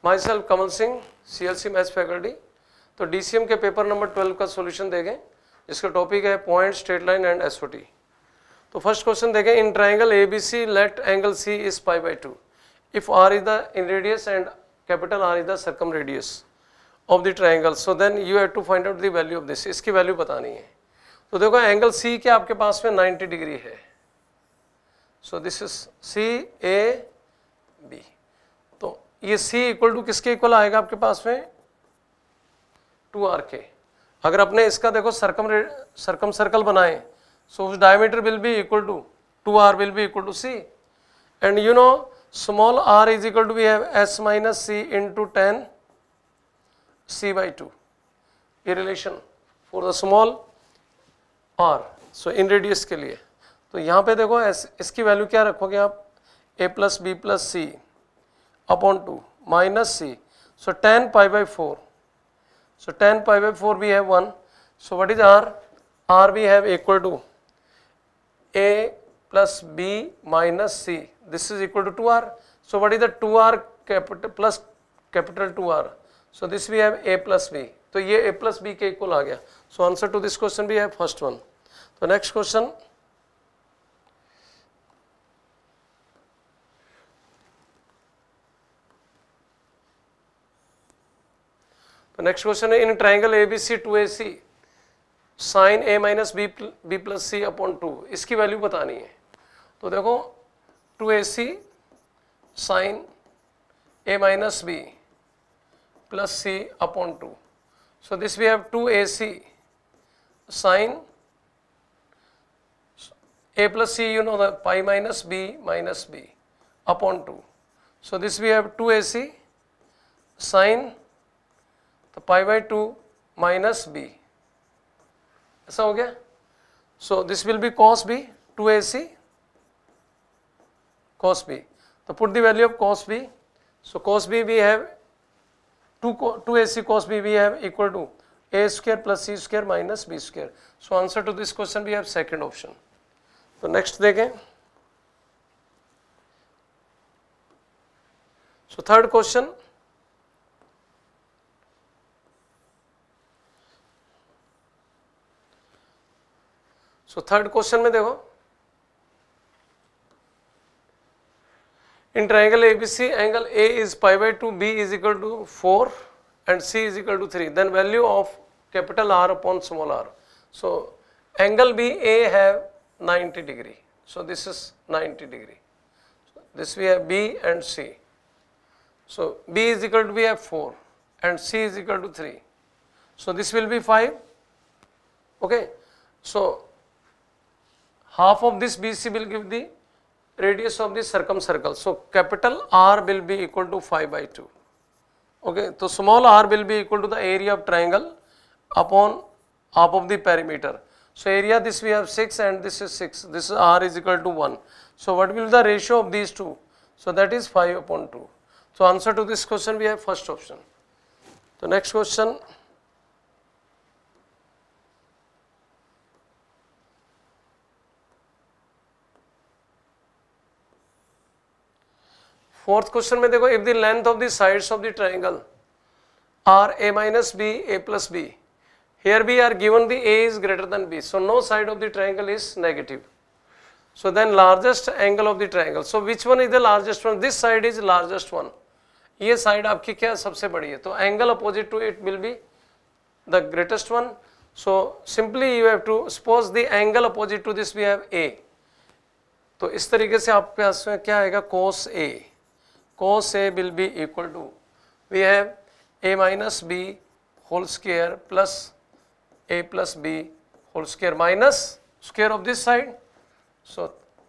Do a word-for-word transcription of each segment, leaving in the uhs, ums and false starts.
My self Kamal Singh, C L C maths faculty. तो D C M के paper number twelve का solution देखें, जिसका टॉपिक है point, straight line and S O T. तो first question देखें, in triangle A B C let angle C is pi by two if r is the inradius and capital R is the circumradius of the triangle, so then you have to find out the value of this. इसकी value बतानी है। तो देखो angle C के आपके पास में ninety degree है, so this is C A B. तो ये सी इक्वल टू किसके इक्वल आएगा आपके पास में, टू आर के। अगर अपने इसका देखो सर्कम सर्कम सर्कल बनाए, सो उस diameter will be equal to two R will be equal to C, and you know small r is equal to we have S minus C into tan C by two, ये relation for the small r, so inradius के लिए। तो यहाँ पे देखो S, इसकी value क्या रखोगे आप, A plus B plus C upon two minus C, so tan pi by four, so ten pi by four we have one, so what is r, r we have equal to a plus b minus c, this is equal to two r, so what is the two r capital plus capital two r, so this we have a plus b, तो ये a plus b के equal आ गया। so answer to this question we have first one। तो next question, तो next question है, in triangle A B C two A C sine A minus B B plus C upon two, इसकी value बतानी है। तो देखो two A C sine A minus B plus C upon two, so this we have two A C sine A plus C, you know the pi minus B minus B upon two, so this we have two A C sign तो pi by two minus B, ऐसा हो गया। So this will be cos B, two A C cos B, तो put the value of cos B, so cos B we have two two A C cos B we have equal to A square plus C square minus B square, so answer to this question we have second option. तो next देखें, so third question, so third question में देखो, इन triangle A B C angle A is pi by two, B is equal to four and C is equal to three, then value of capital R upon small r. So angle B A have ninety degree, so this is ninety degree, this we have B and C, so B is equal to we have four and C is equal to three, so this will be five, okay. So half of this B C will give the radius of the circumcircle, so capital R will be equal to five by two, okay। तो small r will be equal to the area of triangle upon half of the perimeter, so area this we have six and this is six, this is R is equal to one, so what will be the ratio of these two, so that is five upon two, so answer to this question we have first option। तो next question, fourth question में देखो, if the length of the sides of the triangle are A minus B A plus B, here B are given the A is greater than B, so no side of the triangle is negative, so then largest angle of the triangle, so which one is the largest one, this side is largest one, ये side आपकी क्या सबसे बड़ी है, तो angle opposite to it will be the greatest one, so simply you have to suppose the angle opposite to this we have A, तो इस तरीके से आपके पास में क्या आएगा, कोस ए, cos A will be equal to, we have A minus B whole square plus A plus B whole square minus square of this side, so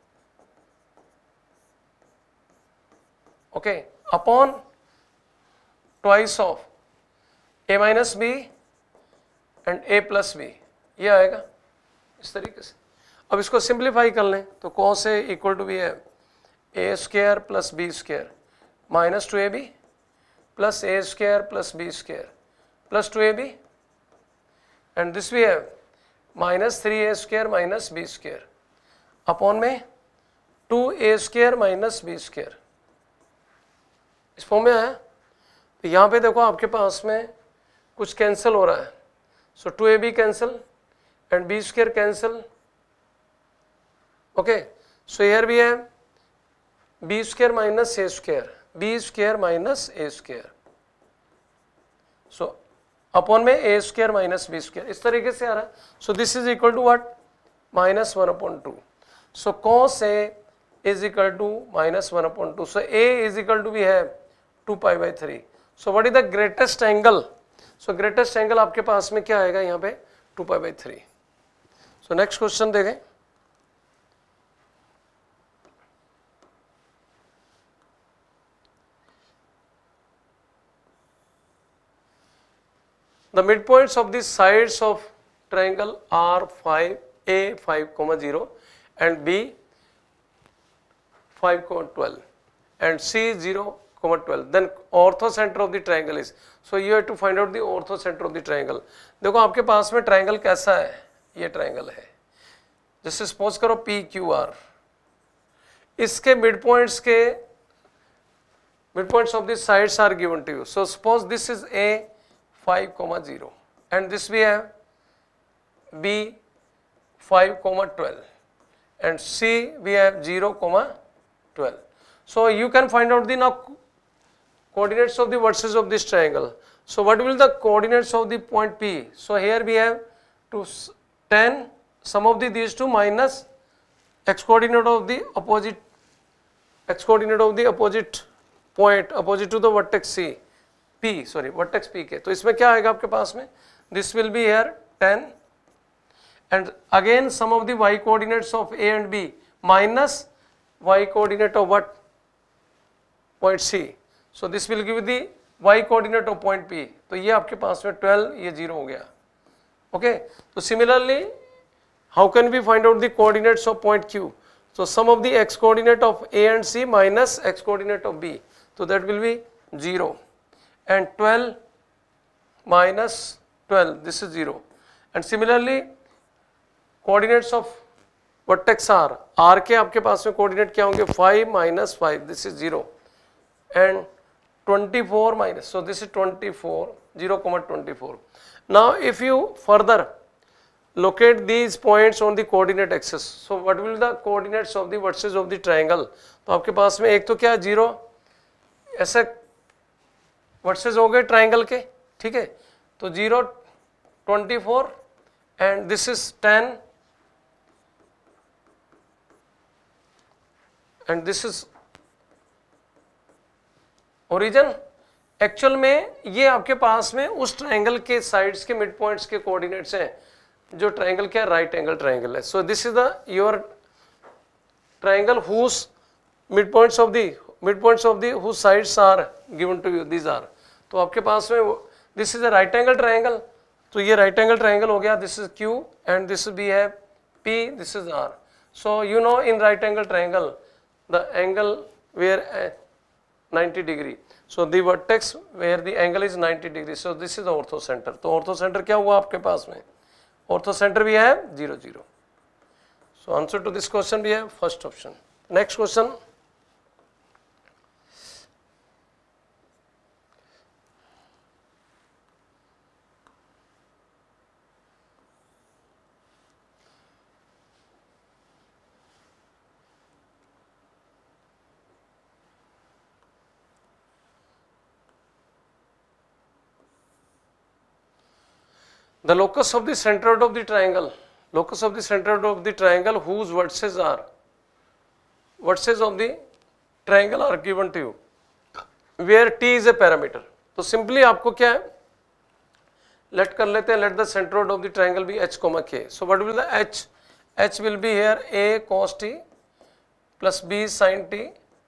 okay, upon twice of A minus B and A plus B, ये आएगा इस तरीके से। अब इसको simplify कर लें, तो cos A equal to we have A square plus B square minus two A B plus A square plus B square plus two A B, and this we have minus three A square minus B square upon में two A square minus B square, इस form में आया। तो यहाँ पे देखो आपके पास में कुछ कैंसिल हो रहा है, so two A B cancel and B square cancel, okay. So here we have B square minus A square, B square minus A square, so upon में A square minus B square, इस तरीके से आ रहा है। So this is equal to what, minus one upon two. So cos A is equal to minus one upon two, so A is equal to we have to pi by three. So what is the greatest angle, so greatest angle आपके पास में क्या आएगा यहाँ पे, two pi by three. So next question देखें, the midpoints of the sides of triangle are five, A five comma zero and B five comma twelve and C zero comma twelve. Then orthocenter of the triangle is, so you have to find out the orthocenter of the triangle. देखो आपके पास में triangle कैसा है, ये triangle है, जैसे suppose करो पी क्यू आर, इसके मिड पॉइंट्स के midpoints of the sides are given to you. So suppose this is a five comma zero and this we have B five comma twelve and C we have zero comma twelve. So you can find out the now coordinates of the vertices of this triangle. So what will the coordinates of the point P? So here we have to ten, sum of the these two minus x coordinate of the opposite, x coordinate of the opposite point opposite to the vertex C. P, sorry, vertex P के, तो इसमें क्या आएगा आपके पास में, this will be here ten and again sum of the y coordinates of A and B minus y coordinate of what, point C. So this will give the y coordinate of point P. तो ये आपके पास में twelve, ये zero हो गया, okay. तो similarly how can we find out the coordinates of point Q? So sum of the x coordinate of A and C minus x coordinate of B, so that will be zero. And twelve minus twelve, this is zero. And similarly coordinates of vertex R, R के आपके पास में coordinate क्या होंगे, five minus five, this is zero. And twenty-four minus, so this is twenty-four, zero comma twenty-four. Now if you further locate these points on the coordinate axis, so what will the coordinates of the vertices of the triangle? तो आपके पास में एक तो क्या, zero, ऐसे versus हो गए ट्राइंगल के, ठीक है. तो zero, twenty four and this is ten and this is origin. Actual में ये आपके पास में उस ट्राइंगल के साइड्स के मिड पॉइंट्स के कोऑर्डिनेट्स हैं जो ट्राइंगल क्या, राइट एंगल ट्राइंगल है. So this is the your triangle whose midpoints of the midpoints of the whose sides are given to you, these are. तो आपके पास में this is a right angle triangle, तो ये right angle triangle हो गया, this is Q and this B है P, this is R. So you know in right angle triangle the angle where ninety degree, so the vertex where the angle is ninety degree, so this is the orthocenter. तो orthocenter क्या हुआ आपके पास में, orthocenter भी है zero zero. So answer to this question भी है first option. Next question, the locus of the centroid of the triangle, locus of the centroid of the triangle whose vertices are, vertices of the triangle are given to you, where T is a parameter. तो simply आपको क्या है, let कर लेते हैं, let the centroid of the triangle be h comma k. So what will the h, h will be here a cos t plus b sin t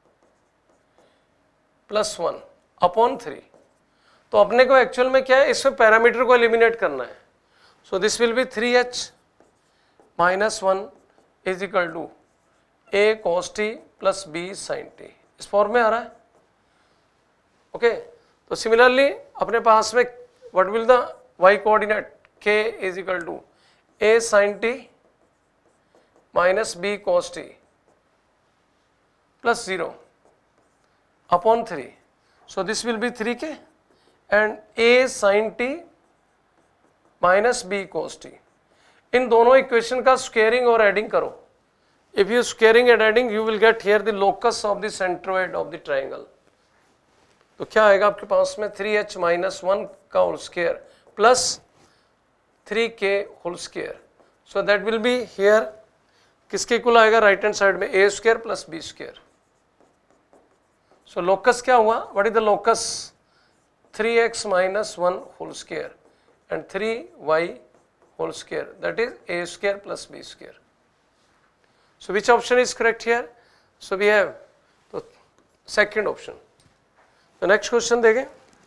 plus one upon three. तो अपने को actual में क्या है, इसमें parameter को eliminate करना है. So this will be three h minus one is equal to a cos t plus b sin t. इस फॉर्म में आ रहा है, ओके. तो सिमिलरली अपने पास में what will the y coordinate, k is equal to a sin t minus b cos t plus zero upon three. So this will be three k. And A sine T minus B cos T. इन दोनों equation का squaring और adding करो। If you squaring and adding you will get here the locus of the centroid of the triangle. तो क्या आएगा आपके पास में थ्री एच माइनस वन का whole square plus three K whole square. So that will be here किसके equal आएगा, right hand side में A square plus B square. So locus क्या हुआ, what is the locus, three x minus one whole square and three Y whole square, that is A square plus B square. So which option is correct here, so we have तो second option. तो next question देखें,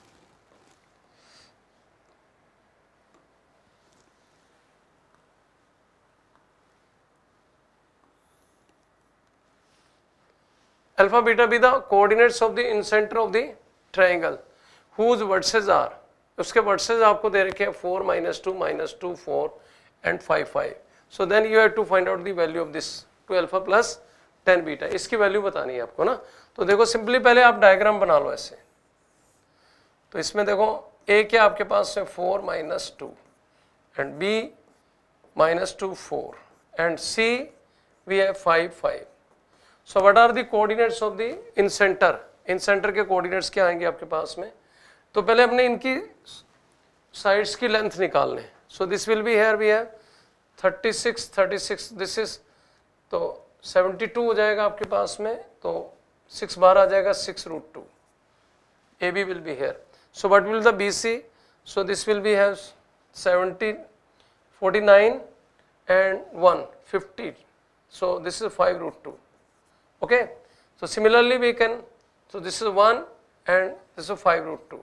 alpha beta be the coordinates of the incenter of the triangle whose vertices are, उसके vertices आपको दे रखे हैं four minus two minus two four and five five. so then you have to find out the value of this two alpha plus ten beta, इसकी value बतानी है आपको ना। तो देखो सिंपली पहले आप डायग्राम बना लो ऐसे। तो इसमें देखो a क्या आपके पास है four minus two and b minus two four and c we have five five. So what are the coordinates of the in center? In center के coordinates क्या आएंगे आपके पास में, तो पहले हमने इनकी sides की length निकालने। So this will be here we have thirty six thirty six, this is तो सेवेंटी टू हो जाएगा आपके पास में, तो सिक्स बार आ जाएगा six root two. A B will be here. So what will the B C? So this will be have seventy, forty-nine and one, fifty. So this is five root two. Okay, so similarly we can, so this is one and this is five root two.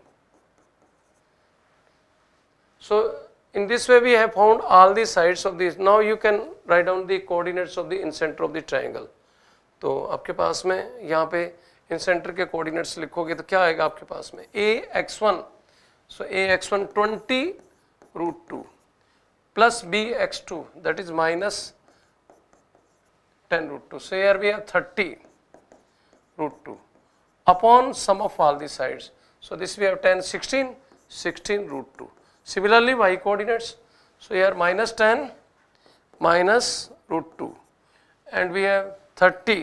So in this way we have found all the sides of this. Now you can write down the coordinates of the incenter of the triangle. तो आपके पास में यहाँ पे incenter के coordinates लिखोगे तो क्या आएगा आपके पास में, a x one, so a x one twenty root two plus b x two that is minus ten root two. So here we have thirty root two upon sum of all the sides. So this we have ten, sixteen, sixteen root two. Similarly y coordinates. So here minus ten minus root two and we have thirty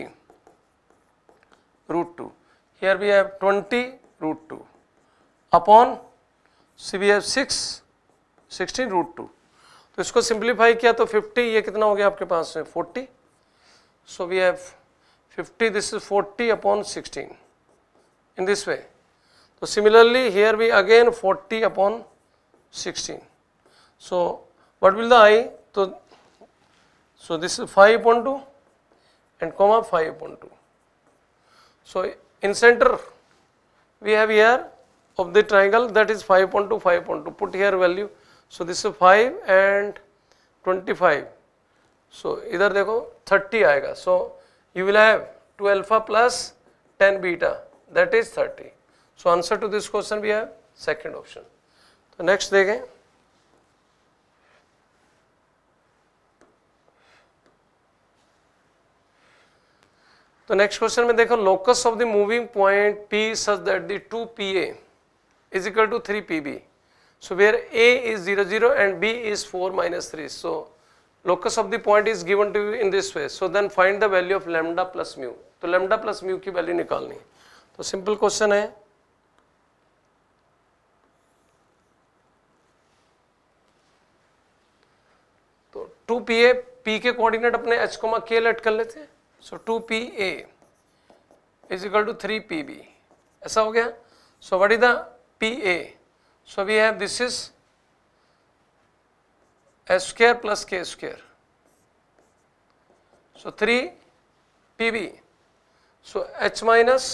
root two. Here we have twenty root two upon, so we have six, sixteen root two. तो इसको simplify किया तो fifty, ये कितना हो गया आपके पास में forty. So we have fifty, this is forty upon sixteen in this way. So similarly here we again forty upon sixteen. So what will the I? So, so this is five upon two and comma five upon two. So in center we have here of the triangle that is five upon two, five upon two. Put here value. So this is five and twenty-five. So इधर देखो thirty आएगा। So you will have two alpha plus ten beta, that is thirty. So answer to this question we have second option. तो next देखें, तो next question में देखो locus of the moving point P such that the two P A is equal to three P B. So where A is zero zero and B is four minus three. So locus of the point is given to you in this way. So then find the value of lambda plus mu. तो lambda plus mu की value निकालनी। तो simple question है, तो two P A, P के coordinate अपने h, k let कर लेते हैं। So two P A is equal to three P B, ऐसा हो गया। So what is the P A? So we have this is s square plus k square. So three P B. So h minus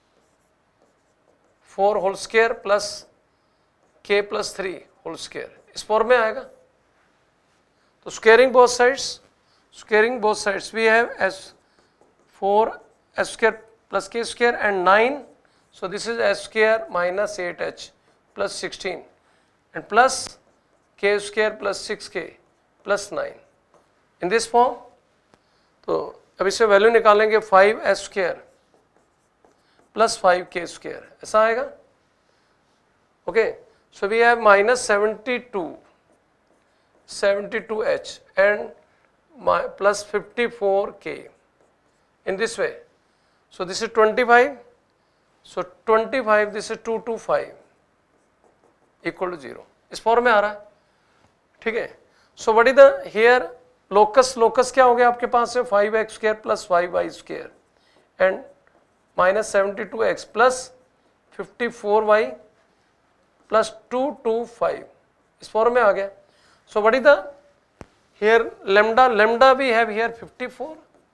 four whole square plus k plus three whole square, इस form में आएगा। तो squaring both sides, squaring both sides we have s four s square plus k square and nine. So this is s square minus eight h plus sixteen and plus k square plus six k plus nine in this form. तो अब इससे value निकालेंगे five s square plus five k square, ऐसा आएगा। Okay, so we have minus seventy-two, seventy-two H and my plus fifty-four K in this way. So this is twenty-five, so twenty-five, this is two hundred twenty-five equal to zero. इस form में आ रहा है, ठीक है. So what is the here locus, locus क्या हो गया आपके पास में five X square plus five Y square and minus seventy two x plus fifty four Y plus two two five, इस फॉर्म में आ गया. So what is the here lambda, lambda we have here fifty four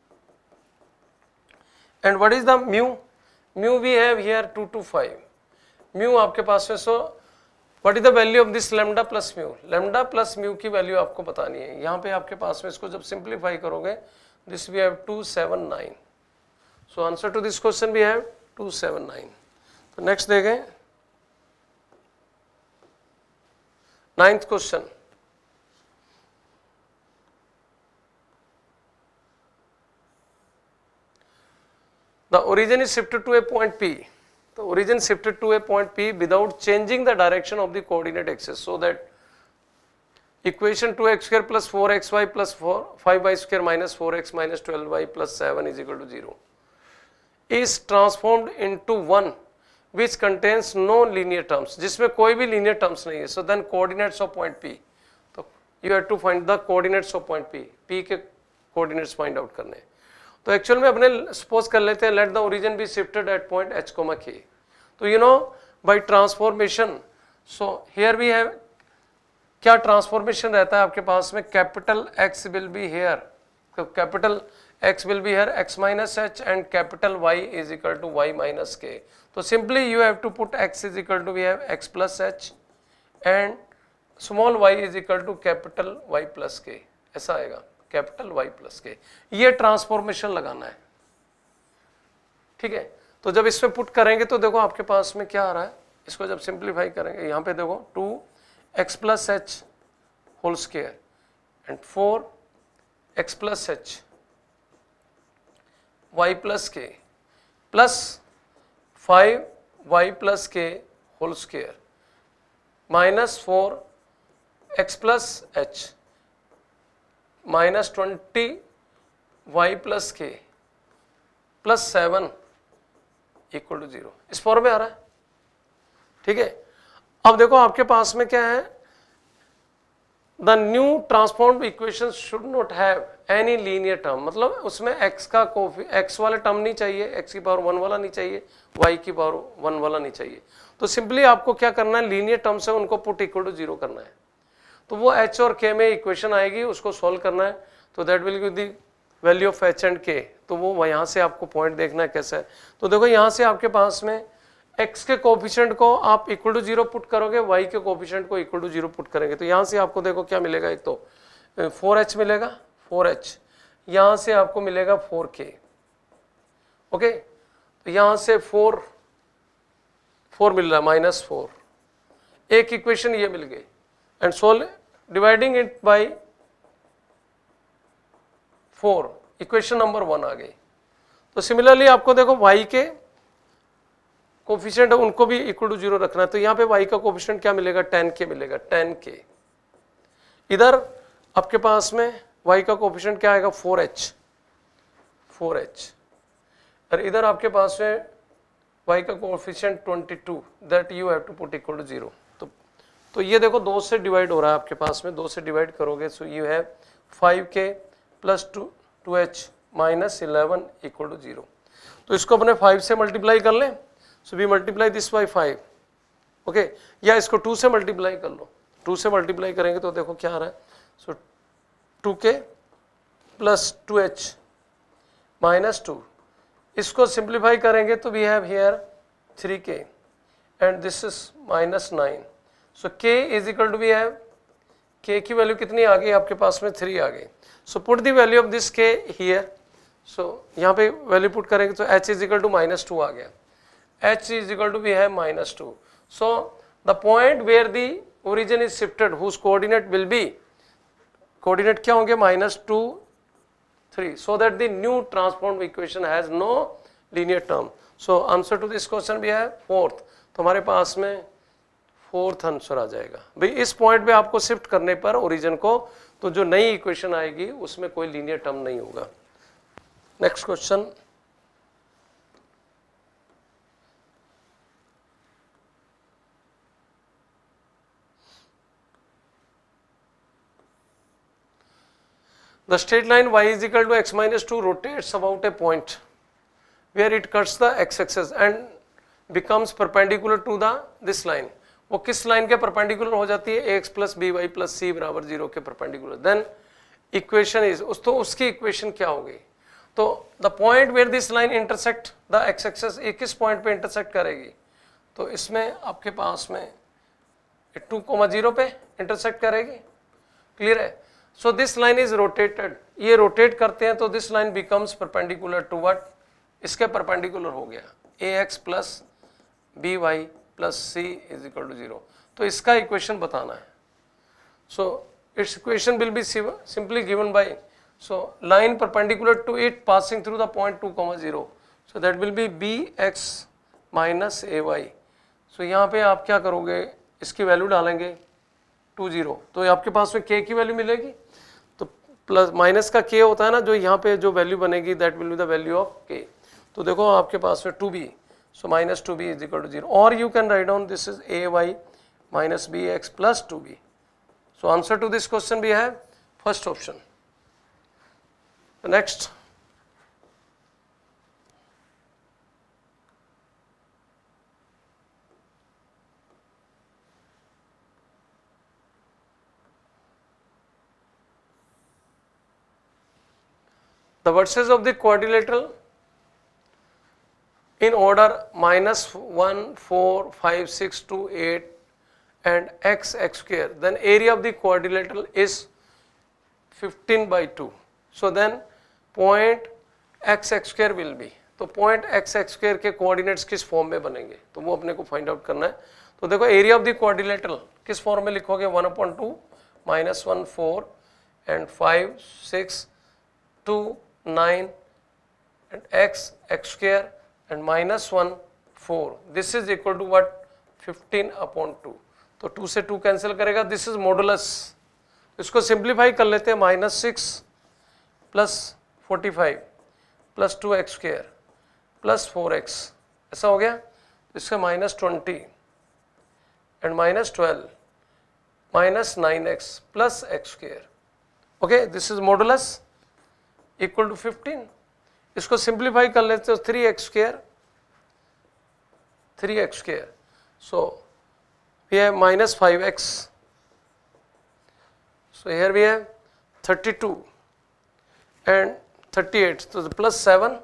and what is the mu, mu we have here to two five, mu आपके पास में. So what is the value of this lambda plus mu, lambda plus mu की value आपको बतानी है. यहाँ पे आपके पास में इसको जब सिंप्लीफाई करोगे this we have two seven nine. So answer to this question we have two seven nine. तो नेक्स्ट देखें ninth question. The origin is shifted to a point P. The origin shifted to a point P without changing the direction of the coordinate axis, so that equation two x square plus four x y plus four five y square minus four x minus twelve y plus seven is equal to zero is transformed into one which contains no linear terms, जिसमें कोई भी linear terms नहीं है. So then coordinates of point P, तो you have to find the coordinates of point P, P के coordinates find out करने. तो actual में अपने सपोज कर लेते हैं let the origin be shifted at point H comma के. तो you know by transformation, so here we have क्या ट्रांसफॉर्मेशन रहता है आपके पास में, capital X will be here, capital X will be here X minus H and capital Y is equal to Y minus K. तो simply you have to put X is equal to we have X plus H and small Y is equal to capital Y plus K, ऐसा आएगा capital Y plus के. ये transformation लगाना है, ठीक है. तो जब इसमें पुट करेंगे तो देखो आपके पास में क्या आ रहा है, इसको जब सिंप्लीफाई करेंगे यहाँ पे देखो two x plus H whole square and four X plus H Y plus K plus five Y plus K whole square minus four X plus H minus twenty Y plus K plus seven equal to zero, इस form में आ रहा है, ठीक है. अब देखो आपके पास में क्या है, the new transformed equation should not have any linear term, मतलब उसमें x का कोफी x वाला टर्म नहीं चाहिए, x की पावर वन वाला नहीं चाहिए, y की पावर वन वाला नहीं चाहिए. तो सिंपली आपको क्या करना है, लीनियर टर्म से उनको पुट इक्वल टू जीरो करना है. तो वो h और k में इक्वेशन आएगी, उसको सॉल्व करना है. तो that will give the value of h and k. तो वो यहाँ से आपको पॉइंट देखना है कैसा है. तो देखो यहाँ से आपके पास में x के कोफिशिएंट को आप इक्वल टू जीरो पुट करोगे, y के कोफिशिएंट को इक्वल टू जीरो पुट करेंगे. तो यहाँ से आपको देखो क्या मिलेगा, एक तो फोर एच मिलेगा, फोर एच, यहाँ से आपको मिलेगा फोर के. ओके, तो यहाँ से फोर फोर मिल रहा है माइनस फोर, एक इक्वेशन ये मिल गई and solve dividing it by four, equation number one आ गई. तो सिमिलरली आपको देखो y के कोफिशिएंट उनको भी इक्वल टू जीरो रखना है. तो यहाँ पे y का कोफिशिएंट क्या मिलेगा, टेन के मिलेगा, टेन के. इधर आपके पास में y का कोफिशिएंट क्या आएगा, फोर एच, फोर एच. और इधर आपके पास में y का coefficient twenty two, that you have to put equal to zero. तो तो ये देखो दो से डिवाइड हो रहा है आपके पास में, दो से डिवाइड करोगे so you have five K plus two two H minus eleven equal to zero. तो इसको अपने फाइव से मल्टीप्लाई कर लें, so we multiply this by five. Okay, या इसको टू से मल्टीप्लाई कर लो, टू से मल्टीप्लाई करेंगे तो देखो क्या आ रहा है, so two K plus two H minus two. इसको सिंप्लीफाई करेंगे तो we have here three K and this is minus nine. So K is equal to we have, K की वैल्यू कितनी आ गई आपके पास में, थ्री आ गई. So put the value of this K here. So यहाँ पे वैल्यू पुट करेंगे तो h is equal to minus two आ गया, h is equal to we have minus two. So the point where the origin is shifted whose coordinate will be, coordinate क्या होंगे, minus two three, so that the new transformed equation has no linear term. So answer to this question भी है fourth. तो हमारे पास में fourth answer आ जाएगा भाई। इस पॉइंट पे आपको शिफ्ट करने पर ओरिजिन को, तो जो नई इक्वेशन आएगी उसमें कोई लीनियर टर्म नहीं होगा। Next question, the straight line y is equal to x minus two rotates about a point where it cuts the x-axis and becomes perpendicular to the this line। वो किस line के perpendicular हो जाती है? ax plus by plus c बराबर जीरो के perpendicular. Then equation is उस तो उसकी इक्वेशन क्या होगी? तो the point where this line intersect the x-axis, ये किस पॉइंट पे इंटरसेक्ट करेगी? तो इसमें आपके पास में टू कोमा जीरो पे इंटरसेक्ट करेगी। क्लियर है? So this line is rotated, ये रोटेट करते हैं तो this line becomes perpendicular to what? इसके परपेंडिकुलर हो गया A X plus B Y plus C is equal to zero. तो इसका इक्वेशन बताना है। So its equation will be simply given by, so line perpendicular to it passing through the point two comma zero, so that will be b x minus a y. So यहाँ पे आप क्या करोगे? इसकी value डालेंगे to zero, तो आपके पास में k की वैल्यू मिलेगी। तो प्लस माइनस का k होता है ना, जो यहाँ पे जो वैल्यू बनेगी that will be the value of k। तो देखो आपके पास में two B, so minus two B is equal to zero, और you can write down this is a y minus b x plus two B. So answer to this question we have first option. Next, the vertices of the quadrilateral in order minus one, four, five, six, two, eight and x, x square, then area of the quadrilateral is fifteen by two. So then point x, x square will be, तो point x, x square के coordinates किस form में बनेंगे? तो वो अपने को find out करना है। तो देखो एरिया ऑफ द क्वाड्रिलेटरल किस फॉर्म में लिखोगे? One upon two minus one four and five six two nine and x, x square and minus one, four. This is equal to what? fifteen upon two. तो two से two cancel करेगा, this is modulus. इसको simplify कर लेते हैं, minus six plus forty five plus two x square plus four x, ऐसा हो गया। इसका minus twenty and minus twelve minus nine x plus x square. Okay, this is modulus equal to fifteen. इसको simplify कर लेते हो, three x square three x square, so we have minus five x, so here we have thirty two and thirty eight, तो plus seven,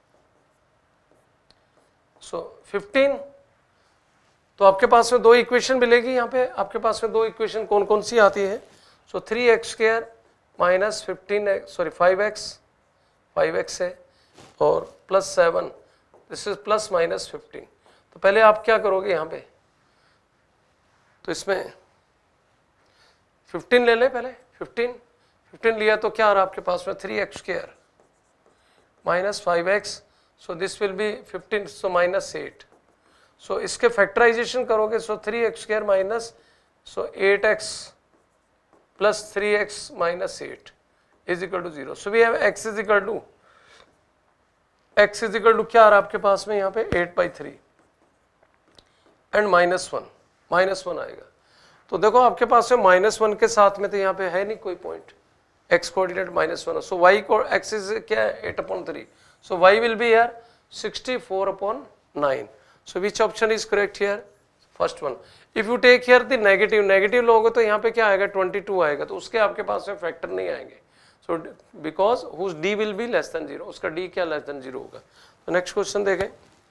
so fifteen. तो आपके पास में दो इक्वेशन मिलेगी। यहाँ पे आपके पास में दो इक्वेशन कौन कौन सी आती है? So three x square minus fifteen sorry five x five x है और plus seven, this is plus minus fifteen. तो पहले आप क्या करोगे यहाँ पे? तो इसमें फिफ्टीन ले लें पहले। फिफ्टीन फिफ्टीन लिया तो क्या आ रहा आपके पास में? Three x square minus five x, so this will be fifteen, so minus eight. So इसके फैक्टराइजेशन करोगे, so three x square minus so eight x plus three x minus eight is equal to zero. So we have x is equal to x is equal to क्या आ रहा है आपके पास में यहाँ पे? Eight by three and minus one, minus one आएगा। तो देखो आपके पास में माइनस वन के साथ में तो यहाँ पे है नहीं कोई point, x coordinate minus one, so y को x इज क्या है? Eight upon three, so y will be here sixty four upon nine. So which option is correct here? First one. If you take here the negative, negative लोगे तो यहाँ पे क्या आएगा? Twenty two आएगा, तो उसके आपके पास में फैक्टर नहीं आएंगे। So because whose d will be less than zero, उसका d क्या लेस देन जीरो होगा। तो नेक्स्ट क्वेश्चन देखें।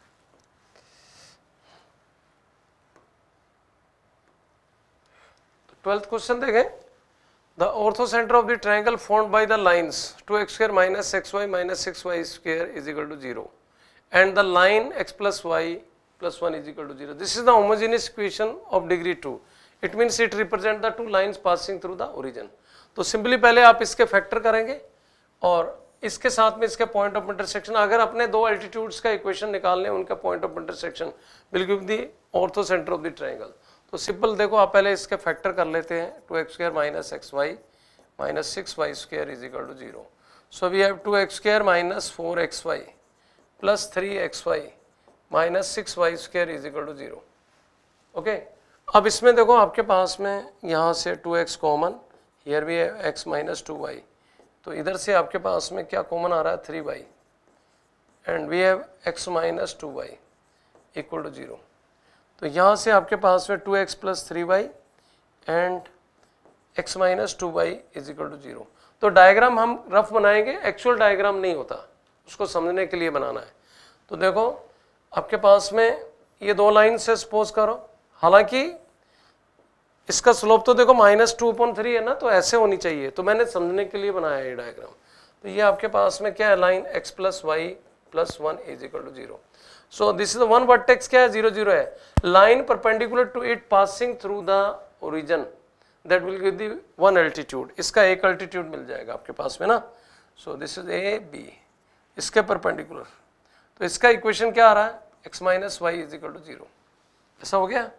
ट्वेल्थ क्वेश्चन देखें। The orthocentre of the triangle formed by the lines two x square minus x y minus six y square is equal to zero and the line x plus y plus one is equal to zero. This is the homogeneous equation of degree two. It means it represents the two lines passing through the origin. तो simply पहले आप इसके factor करेंगे और इसके साथ में इसके पॉइंट ऑफ इंटरसेक्शन, अगर अपने दो एल्टीट्यूड्स का इक्वेशन निकालने उनका point of intersection will give the orthocentre of the triangle. तो सिंपल देखो आप पहले इसके फैक्टर कर लेते हैं, two x square minus x y minus six y square is equal to zero. So we have two x square minus four x y plus three x y minus six y square is equal to zero. Okay, अब इसमें देखो आपके पास में यहाँ से to x common, here भी है एक्स माइनस टू वाई, तो इधर से आपके पास में क्या कॉमन आ रहा है, three y, and we have x minus two y equal to zero. तो यहाँ से आपके पास में two x plus three y and x minus two y is equal to zero. तो डायग्राम हम रफ बनाएंगे, एक्चुअल डायग्राम नहीं होता, उसको समझने के लिए बनाना है. तो देखो आपके पास में ये दो लाइन से सपोज करो, हालांकि इसका स्लोप तो देखो माइनस टू अपॉन थ्री है ना, तो ऐसे होनी चाहिए, तो मैंने समझने के लिए बनाया ये डायग्राम. तो ये आपके पास में क्या है, line x plus Y plus one is equal to zero. So this is one vertex क्या है, जीरो जीरो है. Line perpendicular to it passing through the origin that will give the one altitude. इसका एक altitude मिल जाएगा आपके पास में ना. So this is A B, इसके परपेंडिकुलर. तो इसका इक्वेशन क्या आ रहा है, x minus y is equal to zero. ऐसा हो गया.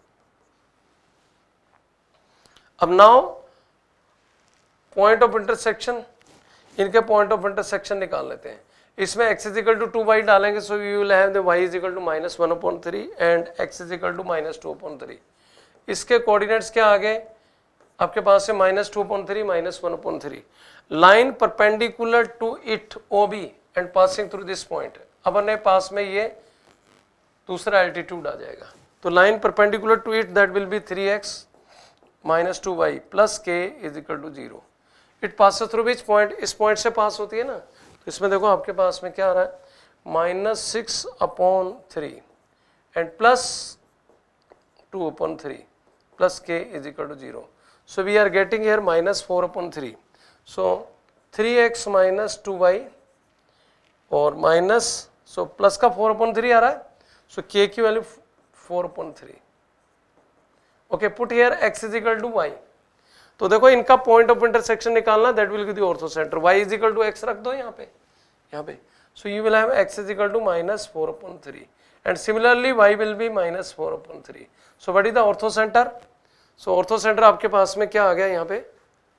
अब नाउ पॉइंट ऑफ इंटरसेक्शन, इनके पॉइंट ऑफ इंटरसेक्शन निकाल लेते हैं. इसमें x is equal to two y डालेंगे, so you will have the y is equal to minus one upon three and x is equal to minus two upon three. इसके coordinates क्या आ गए आपके पास से, minus two upon three minus one upon three. Line perpendicular to it O B and passing through this point. अब अपने पास में ये दूसरा एल्टीट्यूड आ जाएगा. तो line perpendicular to it that will be three x minus two y plus के is equal to zero. It pass through which point, इस पॉइंट से पास होती है ना. तो इसमें देखो आपके पास में क्या आ रहा है, minus six upon three and plus two upon three plus के is equal to zero. So we are getting here minus four upon three. So three x minus two y और माइनस, सो प्लस का four upon three आ रहा है. So k की value four upon three. Okay, put here x is equal to y. तो देखो इनका point of intersection निकालना, that will give the orthocentre. y is equal to x रख दो यहाँ पे, यहाँ पे. So you will have x is equal to minus four upon three and similarly y will be minus four upon three. So what is the orthocentre. So orthocentre आपके पास में क्या आ गया यहाँ पे,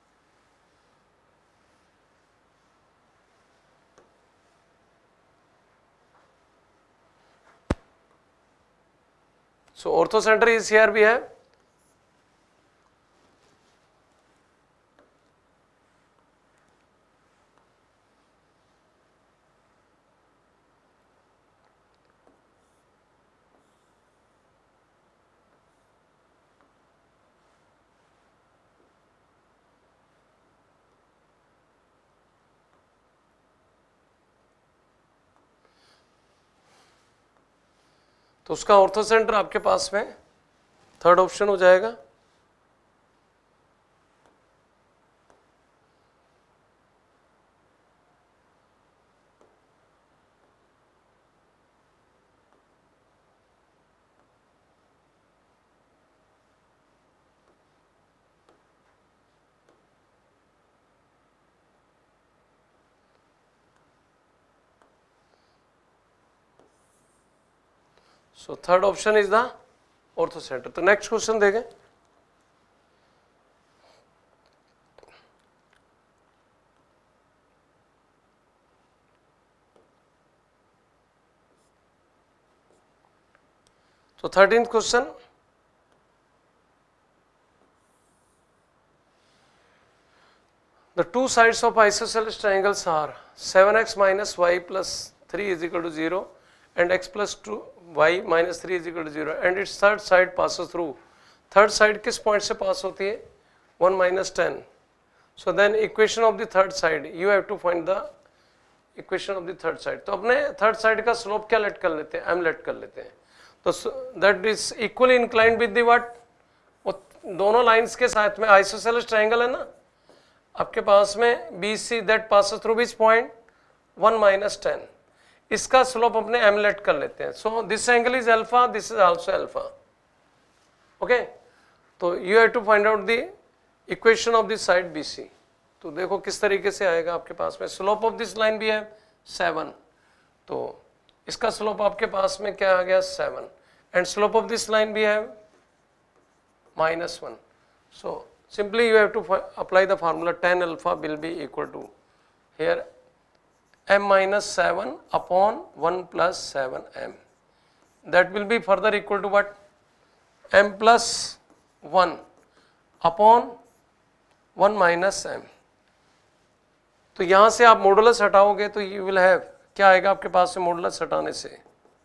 सो orthocentre is here we have तो उसका ऑर्थो सेंटर आपके पास में थर्ड ऑप्शन हो जाएगा. So third option is the ortho center. तो next question देखें. So thirteenth question. The two sides of isosceles triangles are seven x minus y plus three is equal to zero and x plus two y minus three is equal to zero and its third side passes through. Third side किस point से pass होती है, one minus ten. So then equation of the third side, you have to find the equation of the third side. तो अपने third side का slope क्या let कर लेते हैं, m let कर लेते हैं. तो that is equally inclined with the what, वो दोनों lines के साथ में isosceles triangle है ना आपके पास में B C that passes through which point, one minus ten. इसका स्लोप अपने m लेट कर लेते हैं. So this angle is alpha, this is also alpha. Okay, तो you have to find out the equation of this side B C. तो देखो किस तरीके से आएगा आपके पास में. स्लोप ऑफ दिस लाइन भी है सेवन, तो इसका स्लोप आपके पास में क्या आ गया seven and slope of this line भी है minus one. So simply you have to apply the formula tan alpha will be equal to here m minus seven upon one plus seven m. That will be further equal to what? M plus one upon one minus m. तो यहाँ से आप modulus हटाओगे तो you will have, क्या आएगा आपके पास से मॉडुलस हटाने से?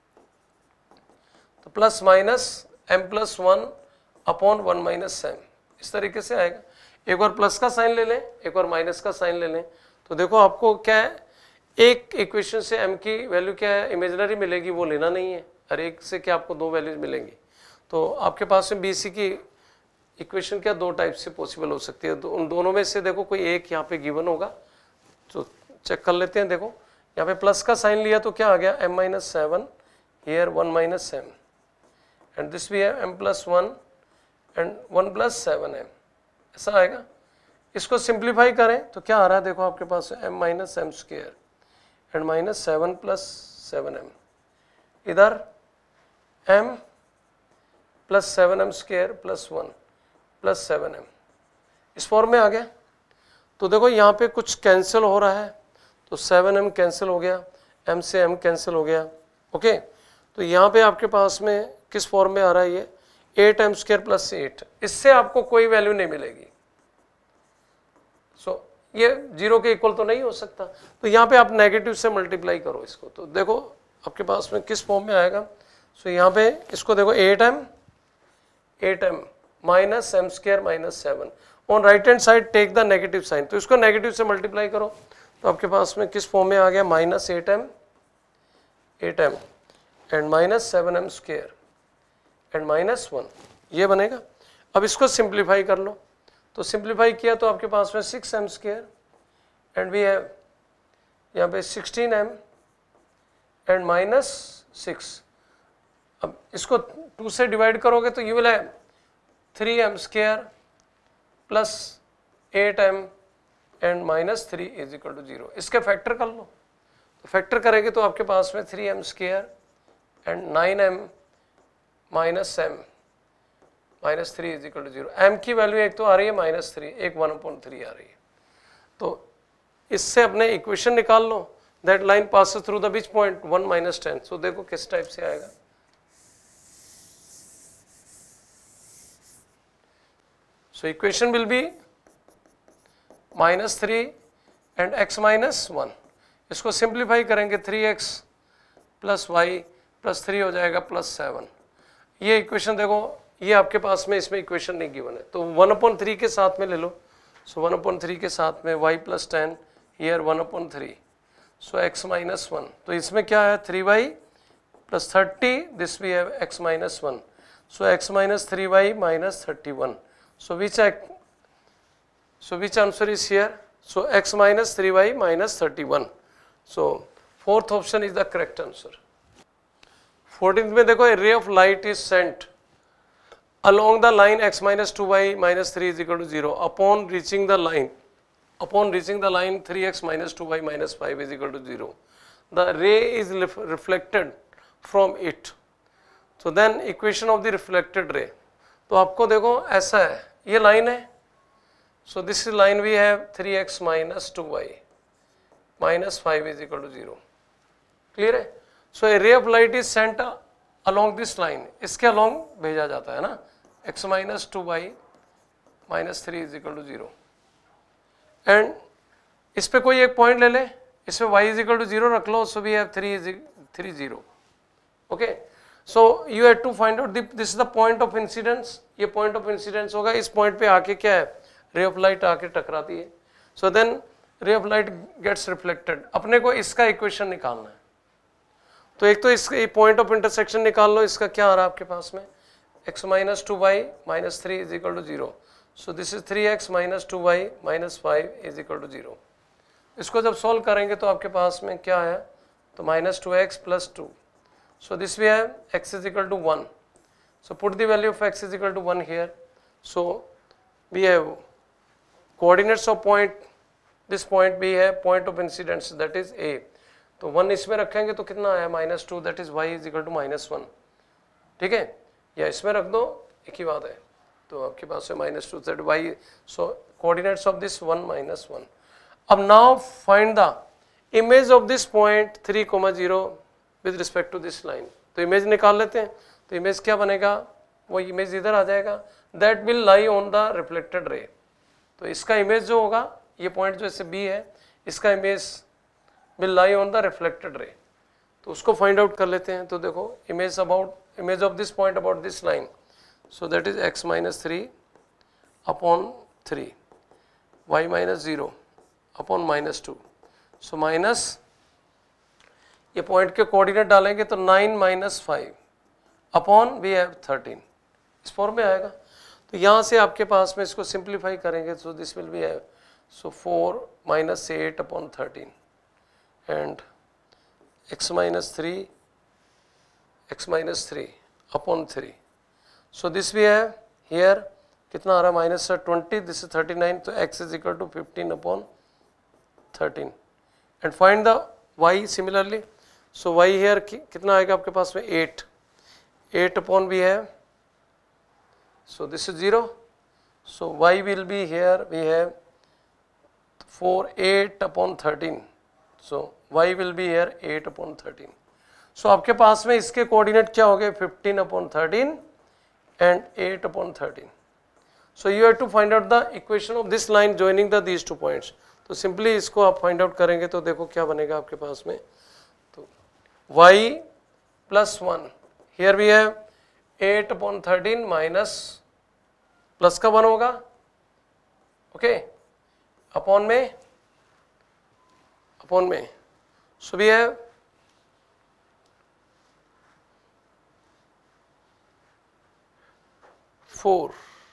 तो plus minus m plus one upon one minus m, इस तरीके से आएगा। एक बार प्लस का साइन ले लें, एक बार माइनस का साइन ले लें, तो देखो आपको क्या है, एक इक्वेशन से m की वैल्यू क्या है, इमेजिनरी मिलेगी, वो लेना नहीं है। हर एक से क्या आपको दो वैल्यूज मिलेंगी। तो आपके पास में बी सी की इक्वेशन क्या दो टाइप से पॉसिबल हो सकती है। तो उन दोनों में से देखो कोई एक यहाँ पे गिवन होगा, तो चेक कर लेते हैं। देखो यहाँ पे प्लस का साइन लिया तो क्या आ गया, m minus seven here one minus m, and this भी है m plus one and one plus seven m, ऐसा आएगा। इसको सिंप्लीफाई करें तो क्या आ रहा है, देखो आपके पास m minus m square and minus seven plus seven m, इधर m plus seven m square plus one plus seven m, इस फॉर्म में आ गया। तो देखो यहाँ पे कुछ कैंसिल हो रहा है, तो सेवन एम कैंसिल हो गया, m से m कैंसिल हो गया। ओके, तो यहाँ पे आपके पास में किस फॉर्म में आ रहा है, ये eight m square plus eight, इससे आपको कोई वैल्यू नहीं मिलेगी। सो so, ये जीरो के इक्वल तो नहीं हो सकता, तो यहाँ पे आप नेगेटिव से मल्टीप्लाई करो इसको, तो देखो आपके पास में किस फॉर्म में आएगा। सो so, यहाँ पे इसको देखो eight m eight m minus m square minus seven, on right hand side take the negative sign, तो इसको नेगेटिव से मल्टीप्लाई करो, तो आपके पास में किस फॉर्म में आ गया, minus eight m eight m and minus seven m square and minus one, ये बनेगा। अब इसको सिंप्लीफाई कर लो, तो सिंप्लीफाई किया तो आपके पास में six m square and we have यहाँ पे sixteen m and minus six. अब इसको टू से डिवाइड करोगे तो you will have three m square plus eight m and minus three is equal to zero. इसके फैक्टर कर लो, तो फैक्टर करेंगे तो आपके पास में three m square and nine m minus m minus three is equal to zero. M की वैल्यू एक तो आ रही है माइनस थ्री, एक वन अपॉइंट थ्री आ रही है, तो इससे अपने इक्वेशन निकाल लो। That line passes through the which point one minus ten. सो देखो किस टाइप से आएगा, सो equation will be minus three and x minus one. इसको सिंप्लीफाई करेंगे, three x plus Y plus three हो जाएगा प्लस सेवन। ये इक्वेशन देखो, ये आपके पास में इसमें इक्वेशन नहीं गिवन है, तो वन अपॉन थ्री के साथ में ले लो। सो वन अपॉन थ्री के साथ में y plus ten here one upon three, so x minus one. तो इसमें क्या है, three y plus thirty, this we have x minus one, so x minus three y minus thirty one. So which so which answer is here? So x minus three y minus thirty-one. So fourth option is the correct answer. fourteenth में देखो, a ray of light is sent along the line x minus two y minus three is equal to zero. Upon reaching the line, upon reaching the line three x minus two y minus five is equal to zero, the ray is reflected from it. So then equation of the reflected ray. तो आपको देखो ऐसा है, ये line है, so this is line we have three x minus two y minus five is equal to zero. Clear है? So a ray of light is sent along this line, इसके along भेजा जाता है ना, x minus two y minus three is equal to zero. And इस पे कोई एक पॉइंट ले ले, इस पे y is equal to zero रख लो, so we have three is three zero. Okay? So you have to find out the, this is the point of incidence. ये point of incidence होगा, इस point पे आके क्या है, ray of light आके टकराती है। So then ray of light gets reflected. अपने को इसका इक्वेशन निकालना है, तो एक तो इसका पॉइंट ऑफ इंटरसेक्शन निकाल लो। इसका क्या आ रहा है आपके पास में, x minus two Y minus three is equal to zero, so this is three x minus two Y minus five is equal to zero. इसको जब सॉल्व करेंगे तो आपके पास में क्या है, तो minus two x plus two, so this we have x is equal to one, so put the value of x is equal to one here. So we have coordinates of point, this point we have point of incidence that is a, तो one इसमें रखेंगे तो कितना आया, minus two, that is y is equal to minus one. ठीक है, या इसमें रख दो, एक ही बात है। तो आपके पास है minus two z y, so coordinates of this one minus one. अब now find the image of this point three comma zero with respect to this line. तो इमेज निकाल लेते हैं। तो इमेज क्या बनेगा, वो इमेज इधर आ जाएगा, that will lie on the reflected ray. तो इसका इमेज जो होगा, ये पॉइंट जो ऐसे बी है, इसका image will lie on the reflected ray. तो उसको फाइंड आउट कर लेते हैं। तो देखो image about image of this point about this line, so that is x minus three upon three, y minus zero upon minus two. So minus ये point के coordinate डालेंगे तो nine minus five upon we have thirteen, इस form में आएगा। तो यहाँ से आपके पास में इसको सिंप्लीफाई करेंगे, so this will be have so four minus eight upon thirteen and x minus three x minus three upon three. So this we have here कितना आ रहा है, minus twenty, this is thirty nine, तो x is equal to fifteen upon thirteen and find the y similarly. So y here कितना आएगा आपके पास में, eight, eight upon we have, so this is zero, so y will be here we have four eight upon thirteen, so y will be here eight upon thirteen। so आपके पास में इसके coordinate क्या हो गए, fifteen upon thirteen and eight upon thirteen। so you have to find out the equation of this line joining the these two points। तो simply इसको आप फाइंड आउट करेंगे तो देखो क्या बनेगा आपके पास में, तो y plus one, here we have eight upon thirteen minus plus का वन होगा, ओके, अपॉन में अपॉन में so we have four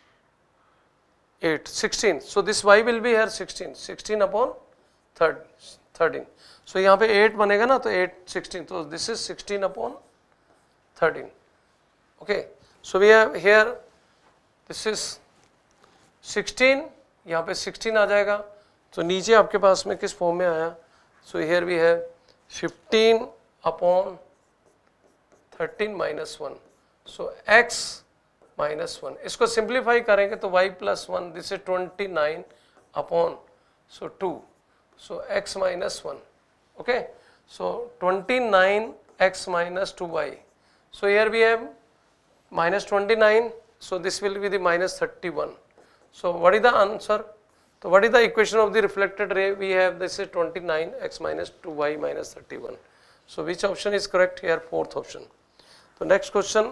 eight sixteen, so this y will be here sixteen, sixteen upon third thirteen. So यहाँ पे eight बनेगा ना, तो eight sixteen, तो this is sixteen upon thirteen, okay. So we have here this is sixteen, यहाँ पे sixteen आ जाएगा, तो नीचे आपके पास में किस फॉर्म में आया, so here we have fifteen upon thirteen minus one, so x minus one. इसको सिंप्लीफाई करेंगे तो y plus one, this is twenty nine upon so two, so x minus one, okay, so twenty nine x minus two y. So here we have minus twenty-nine, so this will be the minus thirty-one. So what is the answer? So what is the equation of the reflected ray? We have this is twenty-nine x minus two y minus thirty-one. So which option is correct here? Fourth option. So next question.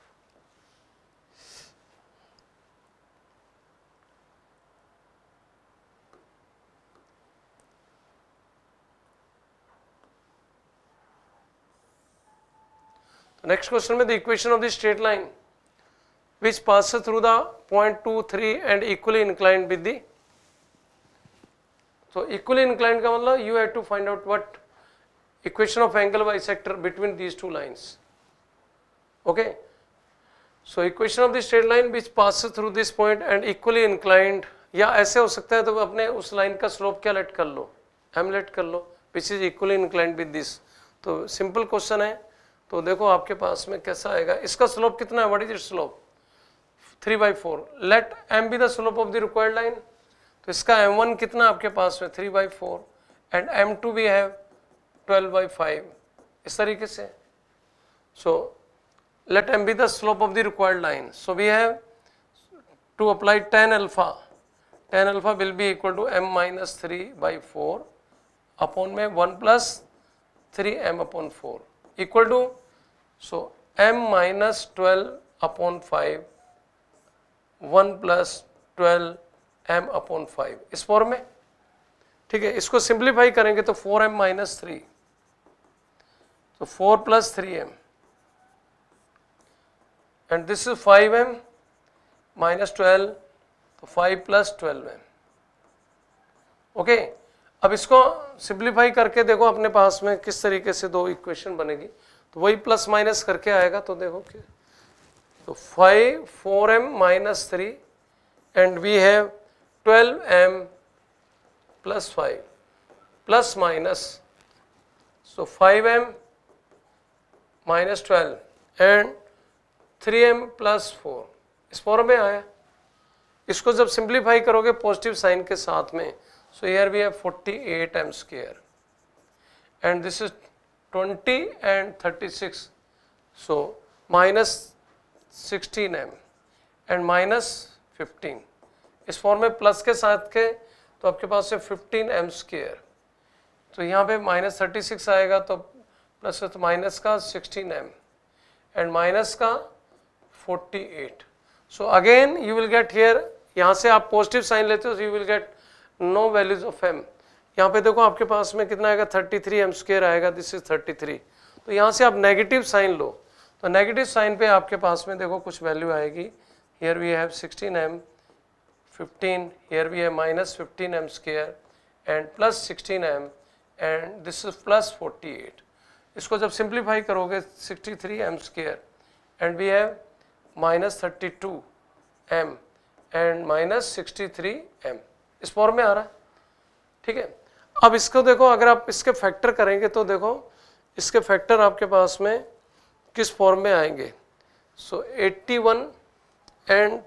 Next question में the equation of the straight line which passes through the point two three and equally inclined with the, so equally inclined का मतलब you have to find out what equation of angle bisector between these two lines, okay। so equation of the straight line which passes through this point and equally inclined, या ऐसे हो सकता है तो अपने उस लाइन का स्लोप क्या लेट कर लो, m लेट कर लो, which is equally inclined with this। तो सिंपल क्वेश्चन है, तो देखो आपके पास में कैसा आएगा, इसका स्लोप कितना है, what is it slope, three by four, let m be the slope of the required line. तो इसका एम वन कितना आपके पास में three by four and m two भी है ट्वेल्व बाई फाइव, इस तरीके से। So let m be the slope of the required line, so we have to apply tan alpha, tan alpha will be equal to m minus three by four upon में one plus three m upon four equal to, so m minus twelve upon five, one plus twelve m upon five, इस form में, ठीक है। इसको simplify करेंगे तो four m minus three, तो four plus three m and this is five m minus twelve, तो five plus twelve m, okay. अब इसको सिंप्लीफाई करके देखो अपने पास में किस तरीके से दो इक्वेशन बनेगी, तो वही प्लस माइनस करके आएगा। तो देखो कि तो five four m minus three and we have twelve m plus five plus minus, so five m minus twelve and three m plus four, इस फॉर्म में आया। इसको जब सिंप्लीफाई करोगे पॉजिटिव साइन के साथ में, so here we have forty eight m square and this is twenty and thirty six, so minus sixteen m and minus fifteen. इस फॉर्म में प्लस के साथ के तो आपके पास है फिफ्टीन एम स्क्वायर, तो यहाँ पे माइनस थर्टी सिक्स आएगा तो प्लस तो माइनस का सिक्सटीन एम एंड माइनस का forty eight. So again you will get here, यहाँ से आप पॉजिटिव साइन लेते हो, you will get no values of m. यहाँ पे देखो आपके पास में कितना आएगा, थर्टी थ्री एम स्क्वायर आएगा, दिस इज थर्टी थ्री। तो यहाँ से आप नेगेटिव साइन लो, तो नेगेटिव साइन पे आपके पास में देखो कुछ वैल्यू आएगी। Here we have sixteen m, fifteen, here we have minus fifteen m square and plus sixteen m and this is plus forty eight. इसको जब सिंप्लीफाई करोगे sixty three m square and we have minus thirty two m and minus sixty three m, इस form में आ रहा है, ठीक है। अब इसको देखो, अगर आप इसके फैक्टर करेंगे तो देखो इसके फैक्टर आपके पास में किस फॉर्म में आएंगे। So eighty one and